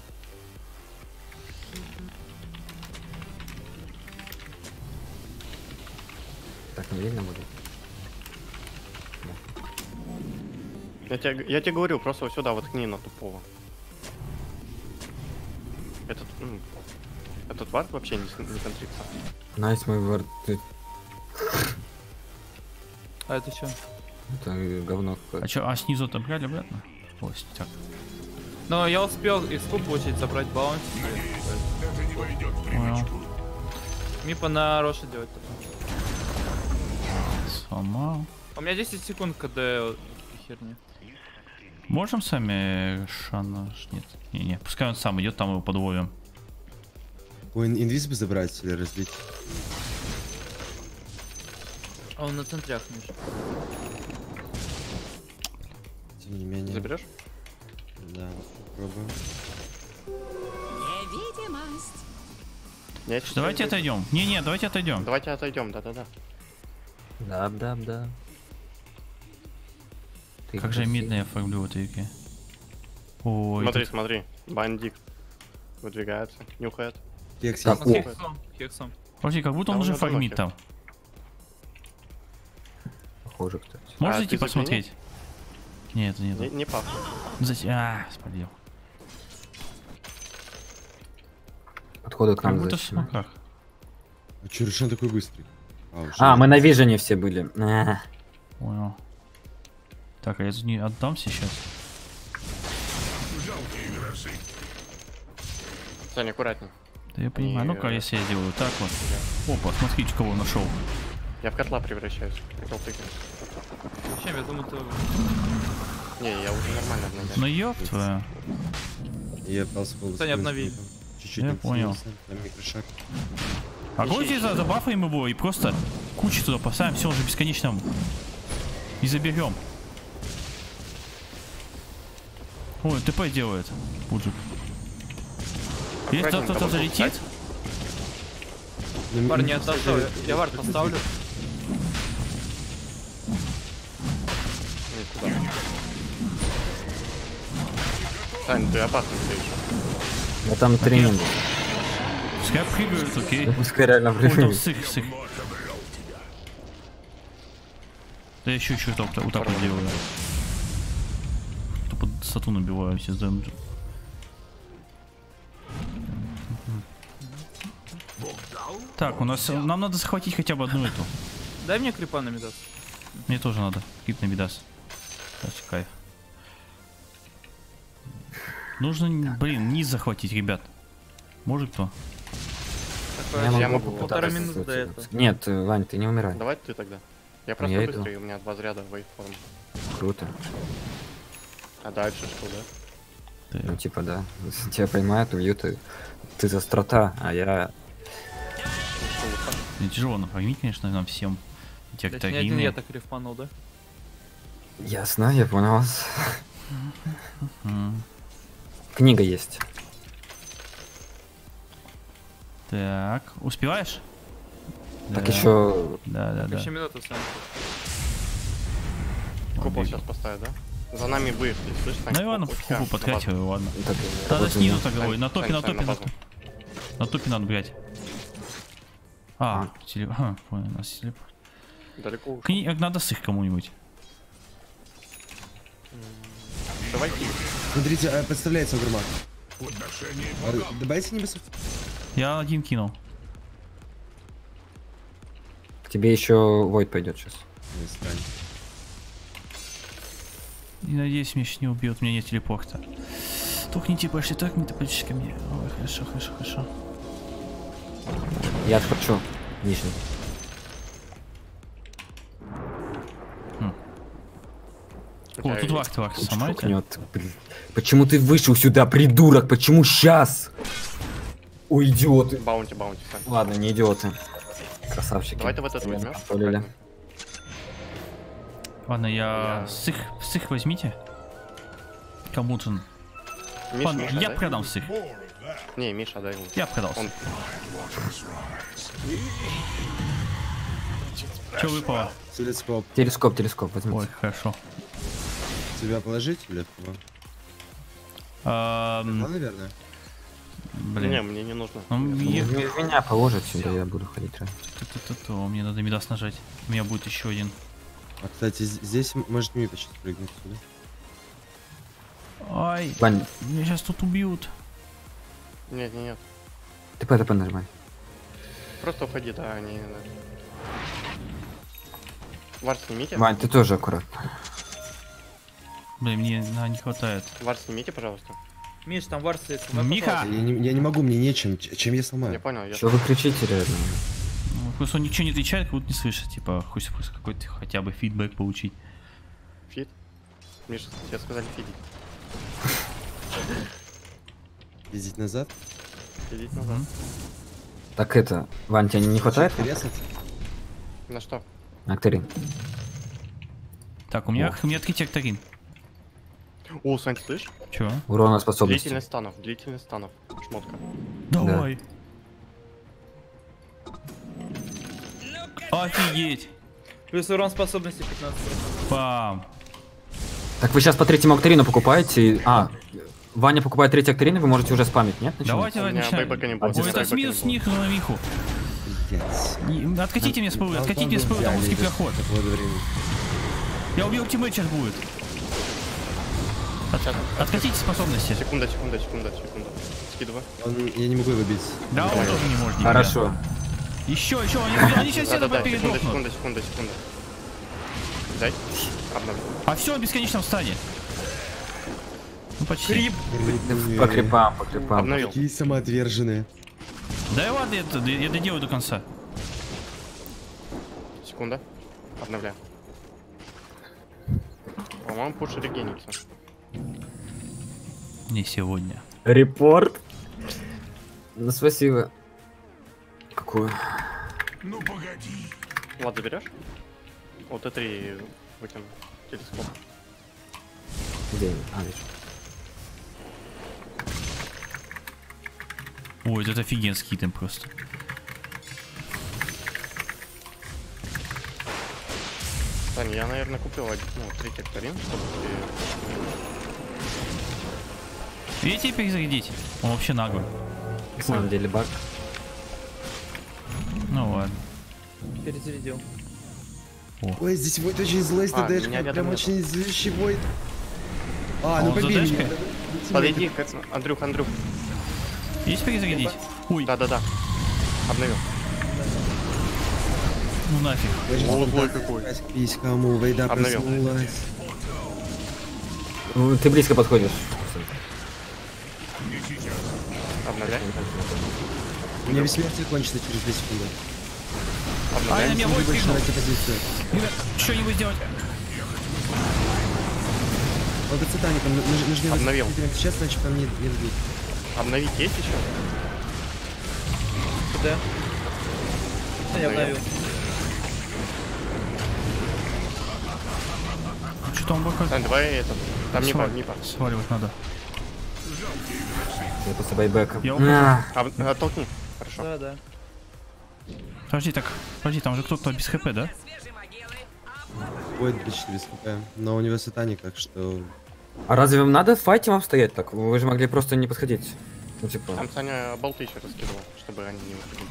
Так не видно будет?
Я тебе, я тебе говорю, просто вот сюда воткни на тупого. Этот, м, этот вард вообще не, с- не контрится.
Найс мой вард. ты-
А это что?
Это говно
А
какое-то.
чё, а снизу отобрали обратно? Ось, так.
Но я успел из клуба получить забрать баунти.
Понял.
Мипа на Роша делать.
Сломал.
У меня десять секунд КД этой херни.
Можем сами Шана? Нет. Не-не, пускай он сам идет, там его подловим.
Ой, инвизб забрать или разбить?
А он на центрях, Миша.
Тем не менее.
Заберешь?
Да, попробуем.
Невидимость.
Я чуть
Давайте
зайду.
отойдем. Не-не, давайте отойдем.
Давайте отойдем, да-да-да.
Да, да, да. Ты
Как же
красивый.
мидно я фармлю в этой игре. Ой,
Смотри,
тут-
смотри. Бандик. Выдвигается, нюхает.
Хекс,
Так,
есть.
о.
Хексом, хексом.
Подожди, как будто он
Да,
уже
он на
фармит
дороге.
там.
Похоже, кстати.
Можно
А,
идти
ты
посмотреть? Нет, нет.
Не, не пахнет.
Зачем? А, спалил.
Отходы к
Как
нам
будто в
зачем?
смоках.
А чё, Рошан такой быстрый? А, уже.
А, мы на вижене все были. А,
Понял. Так, а я тут не отдам сейчас.
Саня, аккуратней.
Да я понимаю.
И,
Ну-ка,
э,
если я делаю так вот. Опа, смотрите, кого нашел.
Я в котла превращаюсь. Котл-тыкаю.
Зачем? Я думаю, ты...
Не, я уже нормально обновляю.
Ну ёб твою.
Я пался по
Саня, обнови.
Чуть-чуть
Я
не
понял.
поцелился, там микрошаг.
А давайте за, забафаем его и просто кучу туда поставим, все уже бесконечно. И заберем. Ой, ТП делает. Пуджик. Если
Аккуратненько
кто-то
вокруг
залетит,
встать.
Ну,
Парни,
ну,
отошел. Я, я вард поставлю.
Никуда. Сань, ты опасный стоишь.
да там тренинг.
пускай прыгают, окей.
Да пускай реально
Ой, там
прыгает.
сык, сык. Да я еще чуть-чуть вот так вот делаю. Тупо стату набиваю все дэмэджи. Так, у нас, нам надо захватить хотя бы одну эту.
Дай мне крипа на Мидас.
Мне тоже надо. Кип на бедас. Кайф. Нужно, блин, низ захватить, ребят. Может кто?
Такое,
Я
я
могу
могу
полтора
попытаться
минуты до
сделать.
этого.
Нет, Вань, ты не умирай.
Давай ты тогда. Я просто
Я
быстрый,
иду.
у меня два заряда вейформ.
Круто.
А дальше что, да?
Ну типа да. Тебя поймают, убьют, и ты застрота, а я...
Не тяжело нафармить, конечно, нам всем. Эти
То есть не один я
актарины.
так рифманул, да?
Ясно, я понял вас.
М.
Книга есть.
Так, успеваешь?
Так
Да.
еще...
Да, да, да.
Еще минуту сам.
Купол сейчас поставят, да? За нами выехали, слышишь?
Ну и ладно, купу подкатил, ладно.
Так,
Надо
работаю.
снизу тогда, ой, на топе, на
Сань,
топе,
на
на
базу.
топе. На топе надо брать. А, теле... Ага, понял, у нас телеп...
Далеко ушел.
Кни... Надо с их кому-нибудь.
Давай кидай.
Смотрите, а, подставляется Агурмак. А, добавите небесов?
Я один кинул.
К тебе еще Войд пойдет сейчас.
Не, странно.
И надеюсь, меня сейчас не убьет, у меня нет телепорта. Только не типа, если так, не топочешь ко мне. Ой, хорошо, хорошо, хорошо.
Я отхвачу. Нижний.
О, тут вахт, вахт, сломайте.
Шпукнет. Блин. Почему ты вышел сюда, придурок? Почему сейчас? Ой, идиоты.
Баунти, баунти, Сань.
Ладно, не идиоты. Красавчики.
Давай ты вот это возьмешь.
Полили.
Ладно, я...
Я-
Сых, сых возьмите. Кому нужен?
Миш,
Ладно,
Миша,
я
дай.
продам сых.
Не, Миша, дай ему.
Я продал
Он...
сых. Че выпало?
Телескоп.
Телескоп, телескоп, возьми.
Ой, хорошо.
Тебя положить или в кого?
Ам,
Да, наверное.
Не,
блин.
мне не нужно.
Ну, мне-
Без меня положит сюда, я буду ходить. раз.
Ту-ту-ту-ту, Мне надо Мидас нажать. У меня будет еще один.
А, кстати, з- здесь м- может Мипа сейчас прыгнуть сюда.
Ай,
Вань,
меня сейчас тут убьют.
Нет, нет, нет.
ты по ТП нажимай.
Просто уходи, да, не... не надо. Вар снимите.
Вань, ты тоже аккуратно.
Блин, мне на, не хватает.
Вар снимите, пожалуйста.
Миш, там вар стоит.
Миха!
Я не, я не могу, мне нечем. Ч- Чем я сломаю?
Я понял, я...
Что вы кричите, реально?
Ну, Просто он ничего не отвечает, как будто не слышит. Типа, хочется просто какой-то хотя бы фидбэк получить.
Фит. Миша, тебе сказали фидить.
Ездить назад?
Фидить назад.
Так это, Вань, тебе не хватает?
Резать?
На что?
Акторин.
Так, у меня, у меня открытие Акторин.
О, Сань, слышь?
Чего?
Урона способности.
Длительность станов, длительность станов. Шмотка.
Давай. Офигеть.
Плюс урон способности пятнадцать процентов.
Пам.
Так вы сейчас по третьему Акторину покупаете. А, Ваня покупает третий Акторин, и вы можете уже спамить, нет? Начинать?
Давайте,
У
давайте,
меня
начинаем.
бэйбэка не будет.
Ой,
у меня
это
бэйбэка
снизу
не
с них на Миху.
Блять.
Не, Откатите мне с ПВ, откатите мне с ПВ, там узкий проход. Я убил тиммейт сейчас будет. От- откатите способности.
будет. Секунда, секунда, секунда, секунда. Скидывай.
Он, я не могу его бить.
Да, он тоже не может.
Хорошо.
Еще, еще, они, они сейчас все
Да-да-да,
тобой
секунда,
передохнут.
секунда, секунда, секунда. Дай. Обновлю.
А все, он в бесконечном стане. Ну почти.
Крип.
По крипам, по крипам.
Обновил.
Какие самоотверженные.
Да и ладно, я, д- я доделаю до конца.
Секунда. Обновляю. По-моему, пуш регенится.
Не сегодня.
Репорт. Ну, спасибо. Какую?
Влад, заберешь? Вот это три выкину. Телескоп.
Где? А, вижу.
Ой, это офигенский итем просто.
Таня, я, наверное, купил один, ну, третий Акторин, чтобы ты...
Видите, перезарядить? Он вообще наглый.
На самом деле баг.
Ну ладно.
Перезарядил.
Ой, здесь Войд очень злой,
А,
ТДшка.
меня рядом
Прям
нету.
очень злющий Войд. А,
А
ну
он
побей меня.
задачкой?
Подойди, как... Андрюх, Андрюх.
Есть перезарядить? Ой,
Да-да-да. Обновил.
ну нафиг.
О, злой какой.
Пись кому, Войда
Обновил.
проснулась.
Ну, ты близко подходишь.
Обновляй.
У меня весь мир кончится через две секунды.
А, на
Обновляй.
меня
Ты
Войд
больше
крикнул.
нравится позицию.
Ребят, что-нибудь сделать?
Вот это Таня, там наж- нажми на-
Обновил.
Сейчас, значит, там нет, нет бит.
Обновить есть еще?
Да. Я обновил.
Что-то он будет
Тань, давай этот. Там не по,
Свал-
не по.
сваливать надо.
Я после байбека.
Я
А,
Об- Оттолкни. Хорошо.
Да, да.
Подожди, так, подожди, там же кто-то без хп, да?
будет почти без хп. Но у него сатаник, так что...
А разве вам надо в файте вам стоять так? Вы же могли просто не подходить. Ну типа...
Там Саня болты еще раскидывал, чтобы они не выходили.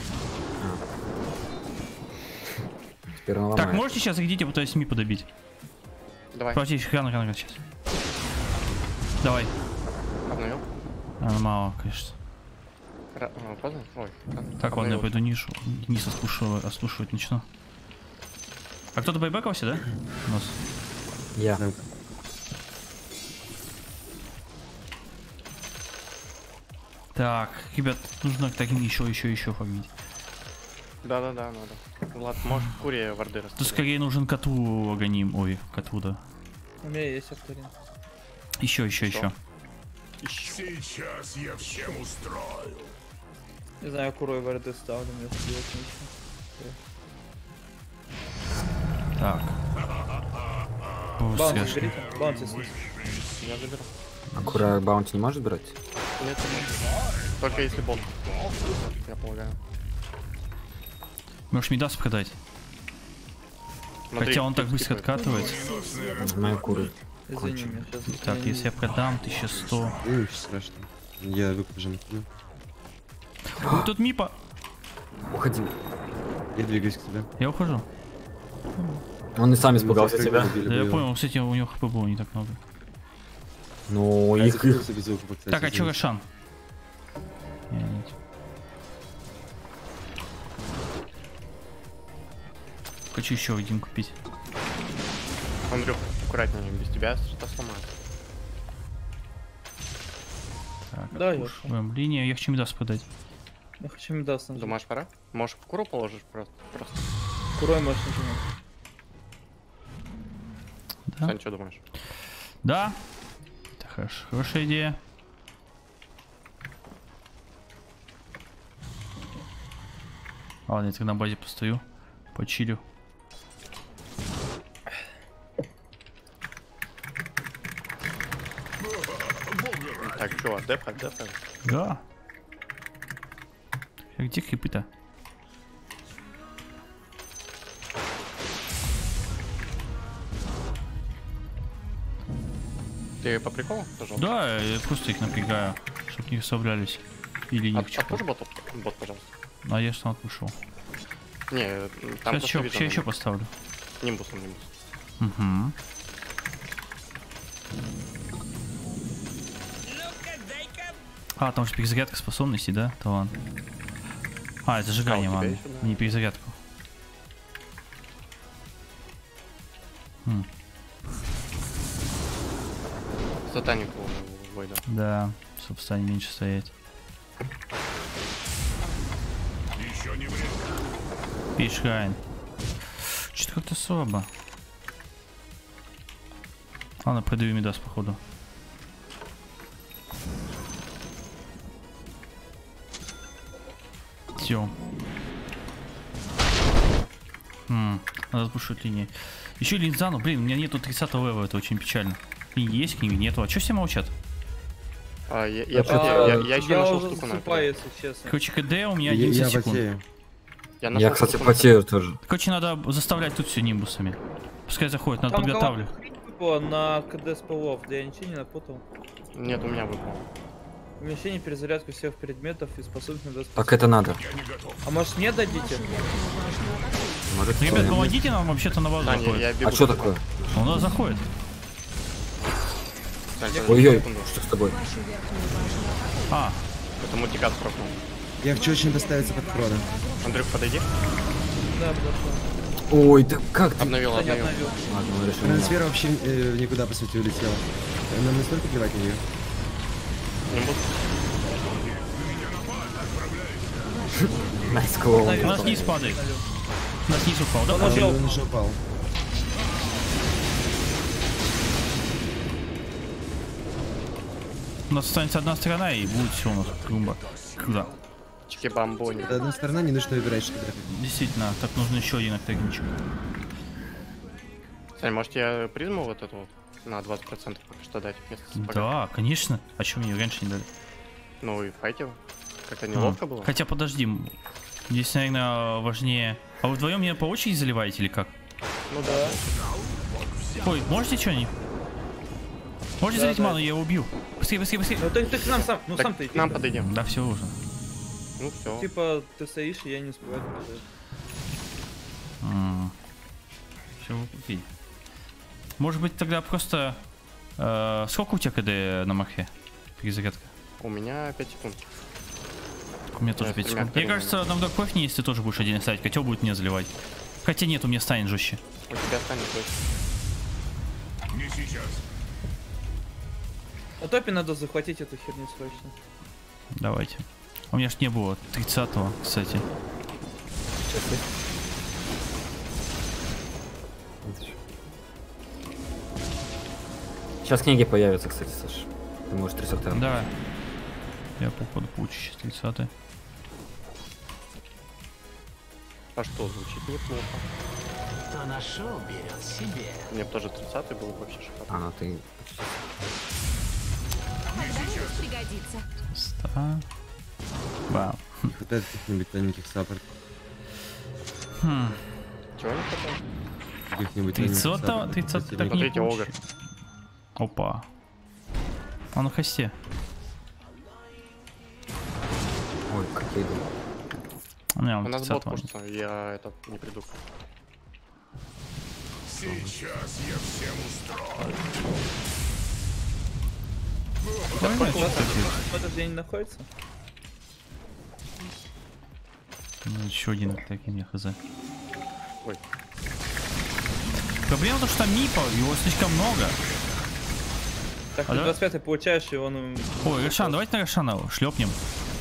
Теперь он
Так,
ломает.
можете сейчас идите, пытаюсь ми подобить.
Давай,
Подожди, рано, рано, сейчас. Давай.
обновил.
А, мало, конечно.
Ра- а, поздно? Ой.
Так, ладно, я
обновил.
пойду нишу. Низ ослушивать, ослушивать начну. А кто-то байбекался, да? У нас.
Я.
Там-
Так, ребят, нужно так еще, еще, еще фармить.
Да-да-да, надо. Влад, можешь в куре варды
Тут
раскидывать.
скорее нужен коту агоним. Ой, коту, да.
У меня есть авторин.
Еще, еще,
Что?
еще.
Не знаю, курой варды ставлю, мне сделать нечего.
Так. О,
Баунти
свежка.
берите, баунти снизу.
Я заберу.
Акура баунти не может брать?
Нет, только если бот. Я полагаю.
Можешь мидас продать.
Смотри,
Хотя он так
тут
быстро
скипает.
откатывается.
Мои куры.
Извини меня, сейчас.
Так, если я продам тысяча сто.
Ой, страшно. Я выпрыжу. Ну,
Ой, тут мипа.
Уходи.
я двигаюсь к тебе.
Я ухожу.
Он и сам испугался
Ну,
тебя.
убили
Да
бы
я
его.
понял, кстати, у него хп было не так много.
Ну,
А я
их, их.
закрылся без звука, кстати,
Так, а чё
извините.
Рошан? Я нет. Хочу еще один купить.
Андрюх, аккуратнее, без тебя что-то сломает.
Так,
Да, я
пушиваем линию. Я хочу мидас продать.
Я хочу медас нажать.
Думаешь, пора? Можешь в куру положишь просто? просто.
Курой можешь нажимать.
Да?
Сань, что думаешь?
Да. Это хорошо. Хорошая идея. Ладно, я тогда на базе постою. Почилю.
Так, что, отдеф, отдеф?
Да. А где крипы-то?
Ты по приколу? Пожалуйста.
Да, я просто их напрягаю, чтобы не расслаблялись. Или не
От, отпушь бот, бот, пожалуйста.
А я что отпушил.
Не, там
Сейчас еще,
видно
еще, еще
нимбус.
поставлю.
Нимбусом, нимбус.
Угу. А, там же перезарядка способностей, да? Талант. А, это сжигание,
А, у тебя
ладно.
еще, да.
Не перезарядку. Хм,
Сатанику войда.
да, чтобы стань меньше стоять. Пишрайн. Что-то как-то слабо. Ладно, продаю мидас, походу. Все. Хм, надо запушить линии. Еще линзану, блин, у меня нету тридцатого левела, это очень печально. Книги есть, книги нету. А что все молчат?
А, я, я,
что-то-
я, я, я еще
я
нашел
уже
штуку на
засыпаю,
это.
если честно.
Короче, КД у меня
Я,
одиннадцать
я
секунд.
потею.
Я, нашел
Я, кстати,
штуку на-
потею тоже.
Короче, надо заставлять тут все нимбусами. Пускай заходит, надо
Там
подготавливать.
Типа на КД с полов, да я ничего не напутал.
Нет, у меня выпал.
Уменьшение перезарядки всех предметов и способность на двадцать.
Так это надо.
А может мне дадите?
Может,
Ребят,
э,
помогите нам вообще-то на базу
Саня,
заходит.
я бегу.
А что
туда.
такое?
Он у нас заходит.
Сань, подожди
Ой-ой,
секунду.
что с тобой?
Вашу верхнюю башню атакуют.
А,
Это мультикат пропнул.
Я хочу очень поставиться под хрона.
Андрюх, подойди.
Да, подошел.
Ой, да как ты?
Обновил,
Саня
обновил.
обновил.
Ладно, он решил. не
Трансфер вообще э, никуда, по сути, улетел. Нам настолько плевать на нее.
Нимбус.
Найс клоун.
Обновил.
у нас низ падает. У нас низ упал, да?
Он
падает?
нажал.
Он уже упал.
У нас останется одна сторона и будет все у нас клумба. Круто.
Чики-бамбони.
Это одна сторона, не нужно выбирать, что брать.
Действительно, так нужно еще один октагончик.
Сань, может я призму вот эту вот на двадцать процентов пока что дать? Вместо сапога?
Да, конечно. А что мне раньше не дали?
Ну и в файте как-то
А,
неловко было.
Хотя подожди, здесь, наверное, важнее. А вы вдвоем меня по очереди заливаете или как?
Ну да.
Ой, можете что-нибудь? Можете
Да,
залить
да.
ману, я его убью. Быстрее, быстрее, быстрее.
Ну ты, ты к нам сам, ну
Так
сам ты
к
иди.
нам подойдем.
Да, все уже.
Ну все.
Типа ты стоишь, и я не успеваю побежать.
Все, окей. Может быть тогда просто... э, сколько у тебя КД на Махе? Перезарядка?
У меня пять секунд.
У меня тоже
Я
пять
с тремя
секунд. Мне
КД
кажется, нам до кофе, если ты тоже будешь один ставить, котел будет мне заливать. Хотя нет, у меня станет жестче.
У тебя станет точно.
На топе надо захватить эту херню срочно.
Давайте. У меня ж не было тридцатого, кстати.
Сейчас книги появятся, кстати, Саш. Ты можешь тридцатый.
Да. Я походу получу сейчас тридцатый.
А что, звучит неплохо.
Кто нашел, берет себе.
Мне бы тоже тридцатый был вообще шикарно.
А, ну ты...
Когда-нибудь пригодится.
Ста. Вау.
Не хватает каких-нибудь тоненьких саппорт.
Хм.
Чего не хватает?
Каких-нибудь тоненьких
тридцатого,
саппортов,
тридцатый
кстати,
так не
Смотрите, Огр.
получится. Опа. А ну хосте.
Ой, какие...
У меня
У
вот
нас бот
тридцатого.
пушится, я этот не приду.
Ой,
сколько
что
у вас?
такое?
В этот день находится?
Ну, еще один таким я хз.
Ой.
Проблема в том, что там мипа, его слишком много.
Так,
А
ты
да?
двадцать пятый получаешь, и он... м,
Ой, Рошан, давайте на Рошана шлепнем.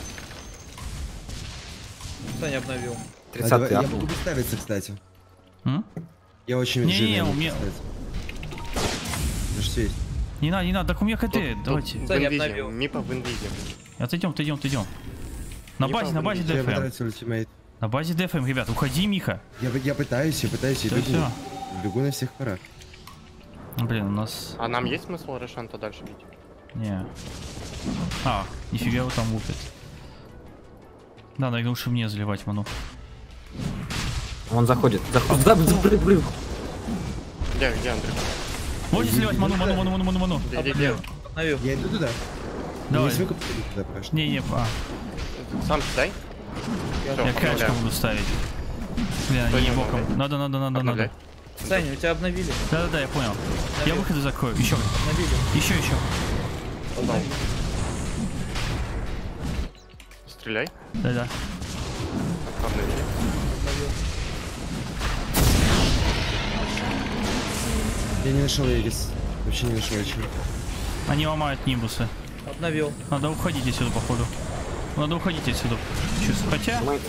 Саня обновил.
А
тридцатый
давай- я
апнул.
могу ставиться, кстати.
М?
Я очень
Не-не-не,
жирный,
у
могу
меня-
поставить. Ну что есть?
Не надо, не надо, так у меня КТ,
Тут-
давайте.
тут В
Саня
инвизе,
обновил.
Мипа в инвизе.
Отойдем, отойдем, отойдем. На
Не
базе, на базе
попадите,
Я
ДФМ.
потратил ультимейт.
На базе ДФМ, ребят, уходи, Миха.
Я, я пытаюсь, я пытаюсь, я
Всё,
бегу.
всё.
Бегу на всех парах.
Блин, у нас...
А нам есть смысл Рошанта дальше бить?
Не. А, нифига его там лупит. Да, наверное, лучше мне заливать ману.
Он заходит. Заходит. Да, блин, блин.
Где, где Андрей?
Можете заливать ману, ману, ману, ману, ману, ману.
Где, где, где?
Обновил.
Я иду туда.
Давай.
Я не смогу подойти туда пока что.
Не, не, а,
Сам дай. Всё,
я крачка
обновляю.
буду ставить. Блин,
Что
они
не
боком.
обновляй?
Надо, надо, надо, надо.
Обновляй.
Саня, у тебя обновили.
Да-да-да, я понял. Я выходы закрою. Еще,
Обновили.
еще, еще.
Обновили.
Стреляй.
Да-да.
Обновили.
Обновил.
Я не нашел Эгис. Вообще не нашел ничего.
Они ломают нимбусы.
Обновил.
Надо уходить отсюда, походу. Надо уходить отсюда. Чувств- Хотя...
Мы...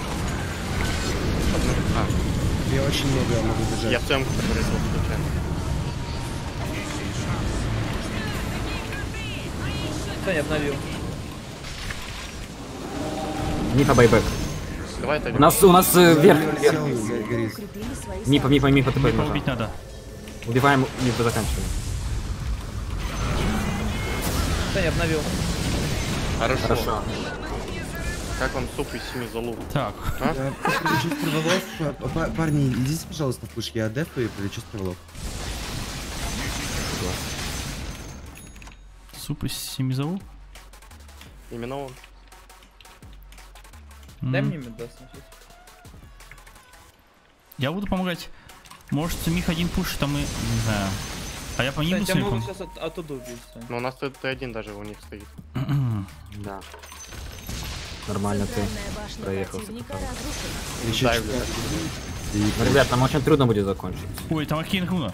А,
Я очень много могу бежать.
я в цемку превратил случайно.
Саня обновил.
Мипа байбек.
Давай это
У нас, у нас э, вверх, вверх.
Сел, го- горит.
Укрепили свои
Мипа, мипа, мипа, ТП
Мипа
нажал.
убить надо.
Убиваем, мипа заканчиваем.
Саня обновил.
Хорошо.
Хорошо.
Как вам суп из семи залуп?
Так.
А?
Я прилечу с траволов. Па- па- Парни, идите, пожалуйста, в пуш. Я дефаю и прилечу с траволов.
Суп из семи зову.
Именно он.
Дай
М.
мне медас начать.
Я буду помогать. Может, Мих один пушит, а мы... Не знаю. А я по
Саня,
нимбусу
тебя
не
могут
пом-
сейчас от- оттуда убить, Саня.
Но у нас Т один даже у них стоит.
Да. Нормально ты.
Центральная башня
проехался,
противника
попал.
разрушена.
Еще
Дай,
четыре.
Ну, ребят, нам очень трудно будет закончить.
Ой, там Аркейн Руна.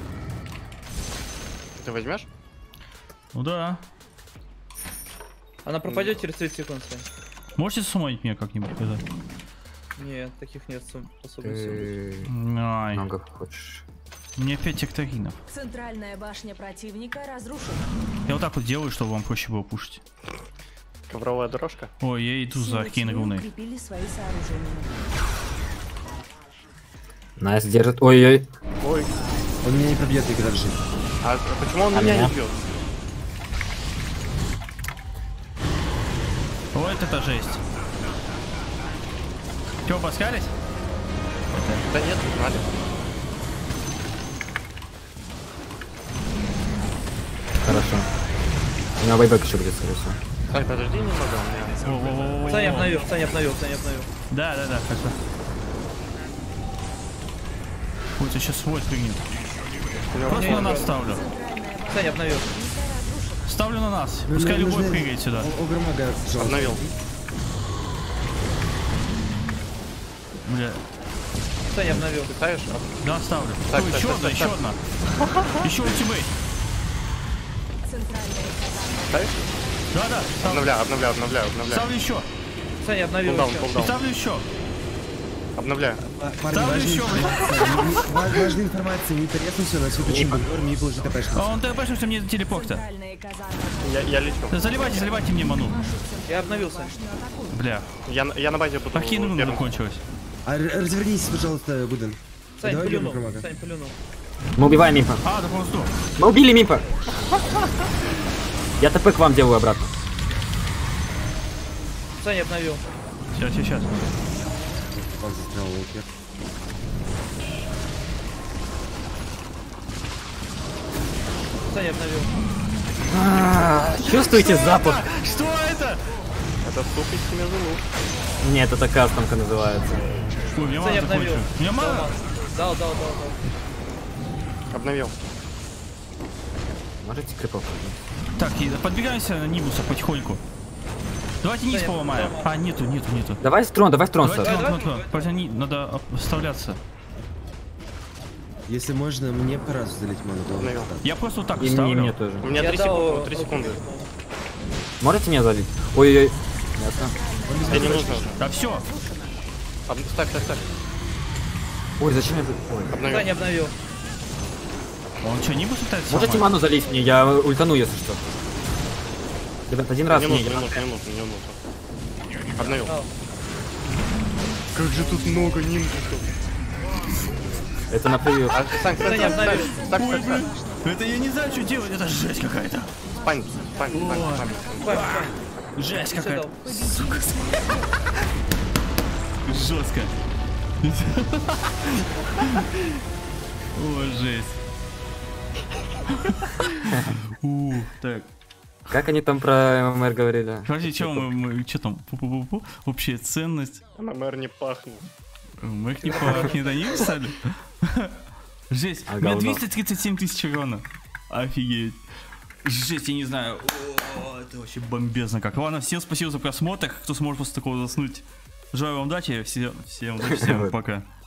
Ты возьмешь?
Ну да.
Она пропадет через тридцать секунд, Саня.
Можете суммонить меня как-нибудь? когда?
Нет, таких нет сум- способностей.
Ты
Ай,
много хочешь.
у меня пять тектаринов.
Центральная башня противника разрушена.
Я вот так вот делаю, чтобы вам проще было пушить.
Ковровая дорожка?
Ой, я иду за
Силы
Аркейн
тьмы
Руной.
укрепили свои сооружения.
Найс держит. Ой-ой.
Ой.
Он меня не пробьет никогда в жизни.
А почему он
А
меня
меня?
не бьет?
Вот это жесть. Че, обоскались?
Да нет, не знали.
хорошо. У него байбек еще будет, скорее всего.
Сань, подожди немного, у меня...
Во-во-во-во.
Саня обновил, Саня обновил, Саня обновил.
Да, да, да, хорошо. Ой, ты сейчас свой прыгнет. Просто на нас ставлю.
Саня обновил.
Ставлю на нас. Пускай
Ну,
любой
нужно-
прыгает сюда.
О- Огромага жалко.
Обновил.
Бля.
Саня обновил.
Ты ставишь?
Да, ставлю.
Так,
Ой,
так,
еще
так,
одна,
так,
еще
так.
одна. Еще ультимейт.
Ставишь?
Да, да, ставлю.
Обновляю, обновляю, обновляю, обновляю.
Ставлю еще.
Саня обновил
Кулдаун,
еще.
И
кулдаун.
ставлю еще.
Обновляю.
А, Парни,
Ставлю
важная
еще, блин.
информация. Ва- Важная информация. Не интересно все, на свету чемпион, не был же
А он ТПшный, что мне телепорта.
Центральные казармы.
Я, я лечу.
Да заливайте, заливайте мне ману.
Я обновился.
Башню атакуют.
Бля.
Я, на- я на базе буду
Покину руну
первым.
закончилась.
А р- развернись, пожалуйста, Гуден.
Сань
Давай
плюнул.
Огромага.
Сань плюнул.
Мы убиваем Мимпа.
А, так он сдох.
Мы убили Мимпа. Я ТП к вам делаю обратно.
Саня обновил.
Сейчас, сейчас, сейчас.
Он застрял лукер.
Саня обновил.
Чувствуете запах?
Что это?
Это суп из Семизулу.
Нет, это кастомка называется.
Ой, у меня
Саня
мана
обновил.
закончилась. У меня мана.
Дал, дал, дал, дал.
Обновил.
Можете крипов?
Так, и подбегаемся на Нибуса потихоньку. Давайте низ
Саня,
поломаем.
дома.
А, нету, нету, нету.
Давай строн, давай строн.
Давай
Саш.
трон,
давай,
трон, трон.
давай.
Просто ни- надо оставляться.
Если можно, мне пора залить ману. было бы
Обновил.
кстати.
Я просто вот так
И мне, и
ставлю.
мне тоже.
У меня
Я
три
дал,
секунды.
э,
три секунды.
Можете меня залить? Ой-ой-ой. Ясно.
Тебе не нужно уже.
Да все.
Об- Ставь, ставь, ставь.
Ой, зачем я... Ой.
Обновил.
Саня обновил.
Он что, Нибус пытается
Можете
сломать?
ману залить мне? Я ультану, если что. Ребят, один раз
Не
мне...
нужно, не нужно, не нужно, не нужно. Обновил.
Дал.
Как же тут много нимбусов.
Это на привет.
А, Сань, ставь,
Саня
ставь,
обновил.
ставь, ставь, ставь, ставь.
Это я не знаю, что делать, это жесть какая-то.
Спань, спань, спань, спань.
Пам, пам.
Жесть
Всё
какая-то.
дал.
Жестко. О, жесть. У, так.
Как они там про ММР говорили?
Подожди, что мы, мы что там? Пу-пу-пу-пу? Общая ценность.
ММР не пахнет.
Мэг не пахнет, они писали? Жесть,
А
у меня
говно.
двести тридцать семь тысяч урона. Офигеть. Жесть, я не знаю. О, это вообще бомбезно как. Ладно, всем спасибо за просмотр. Кто сможет после такого заснуть. Желаю вам удачи. Всем, всем удачи, всем пока.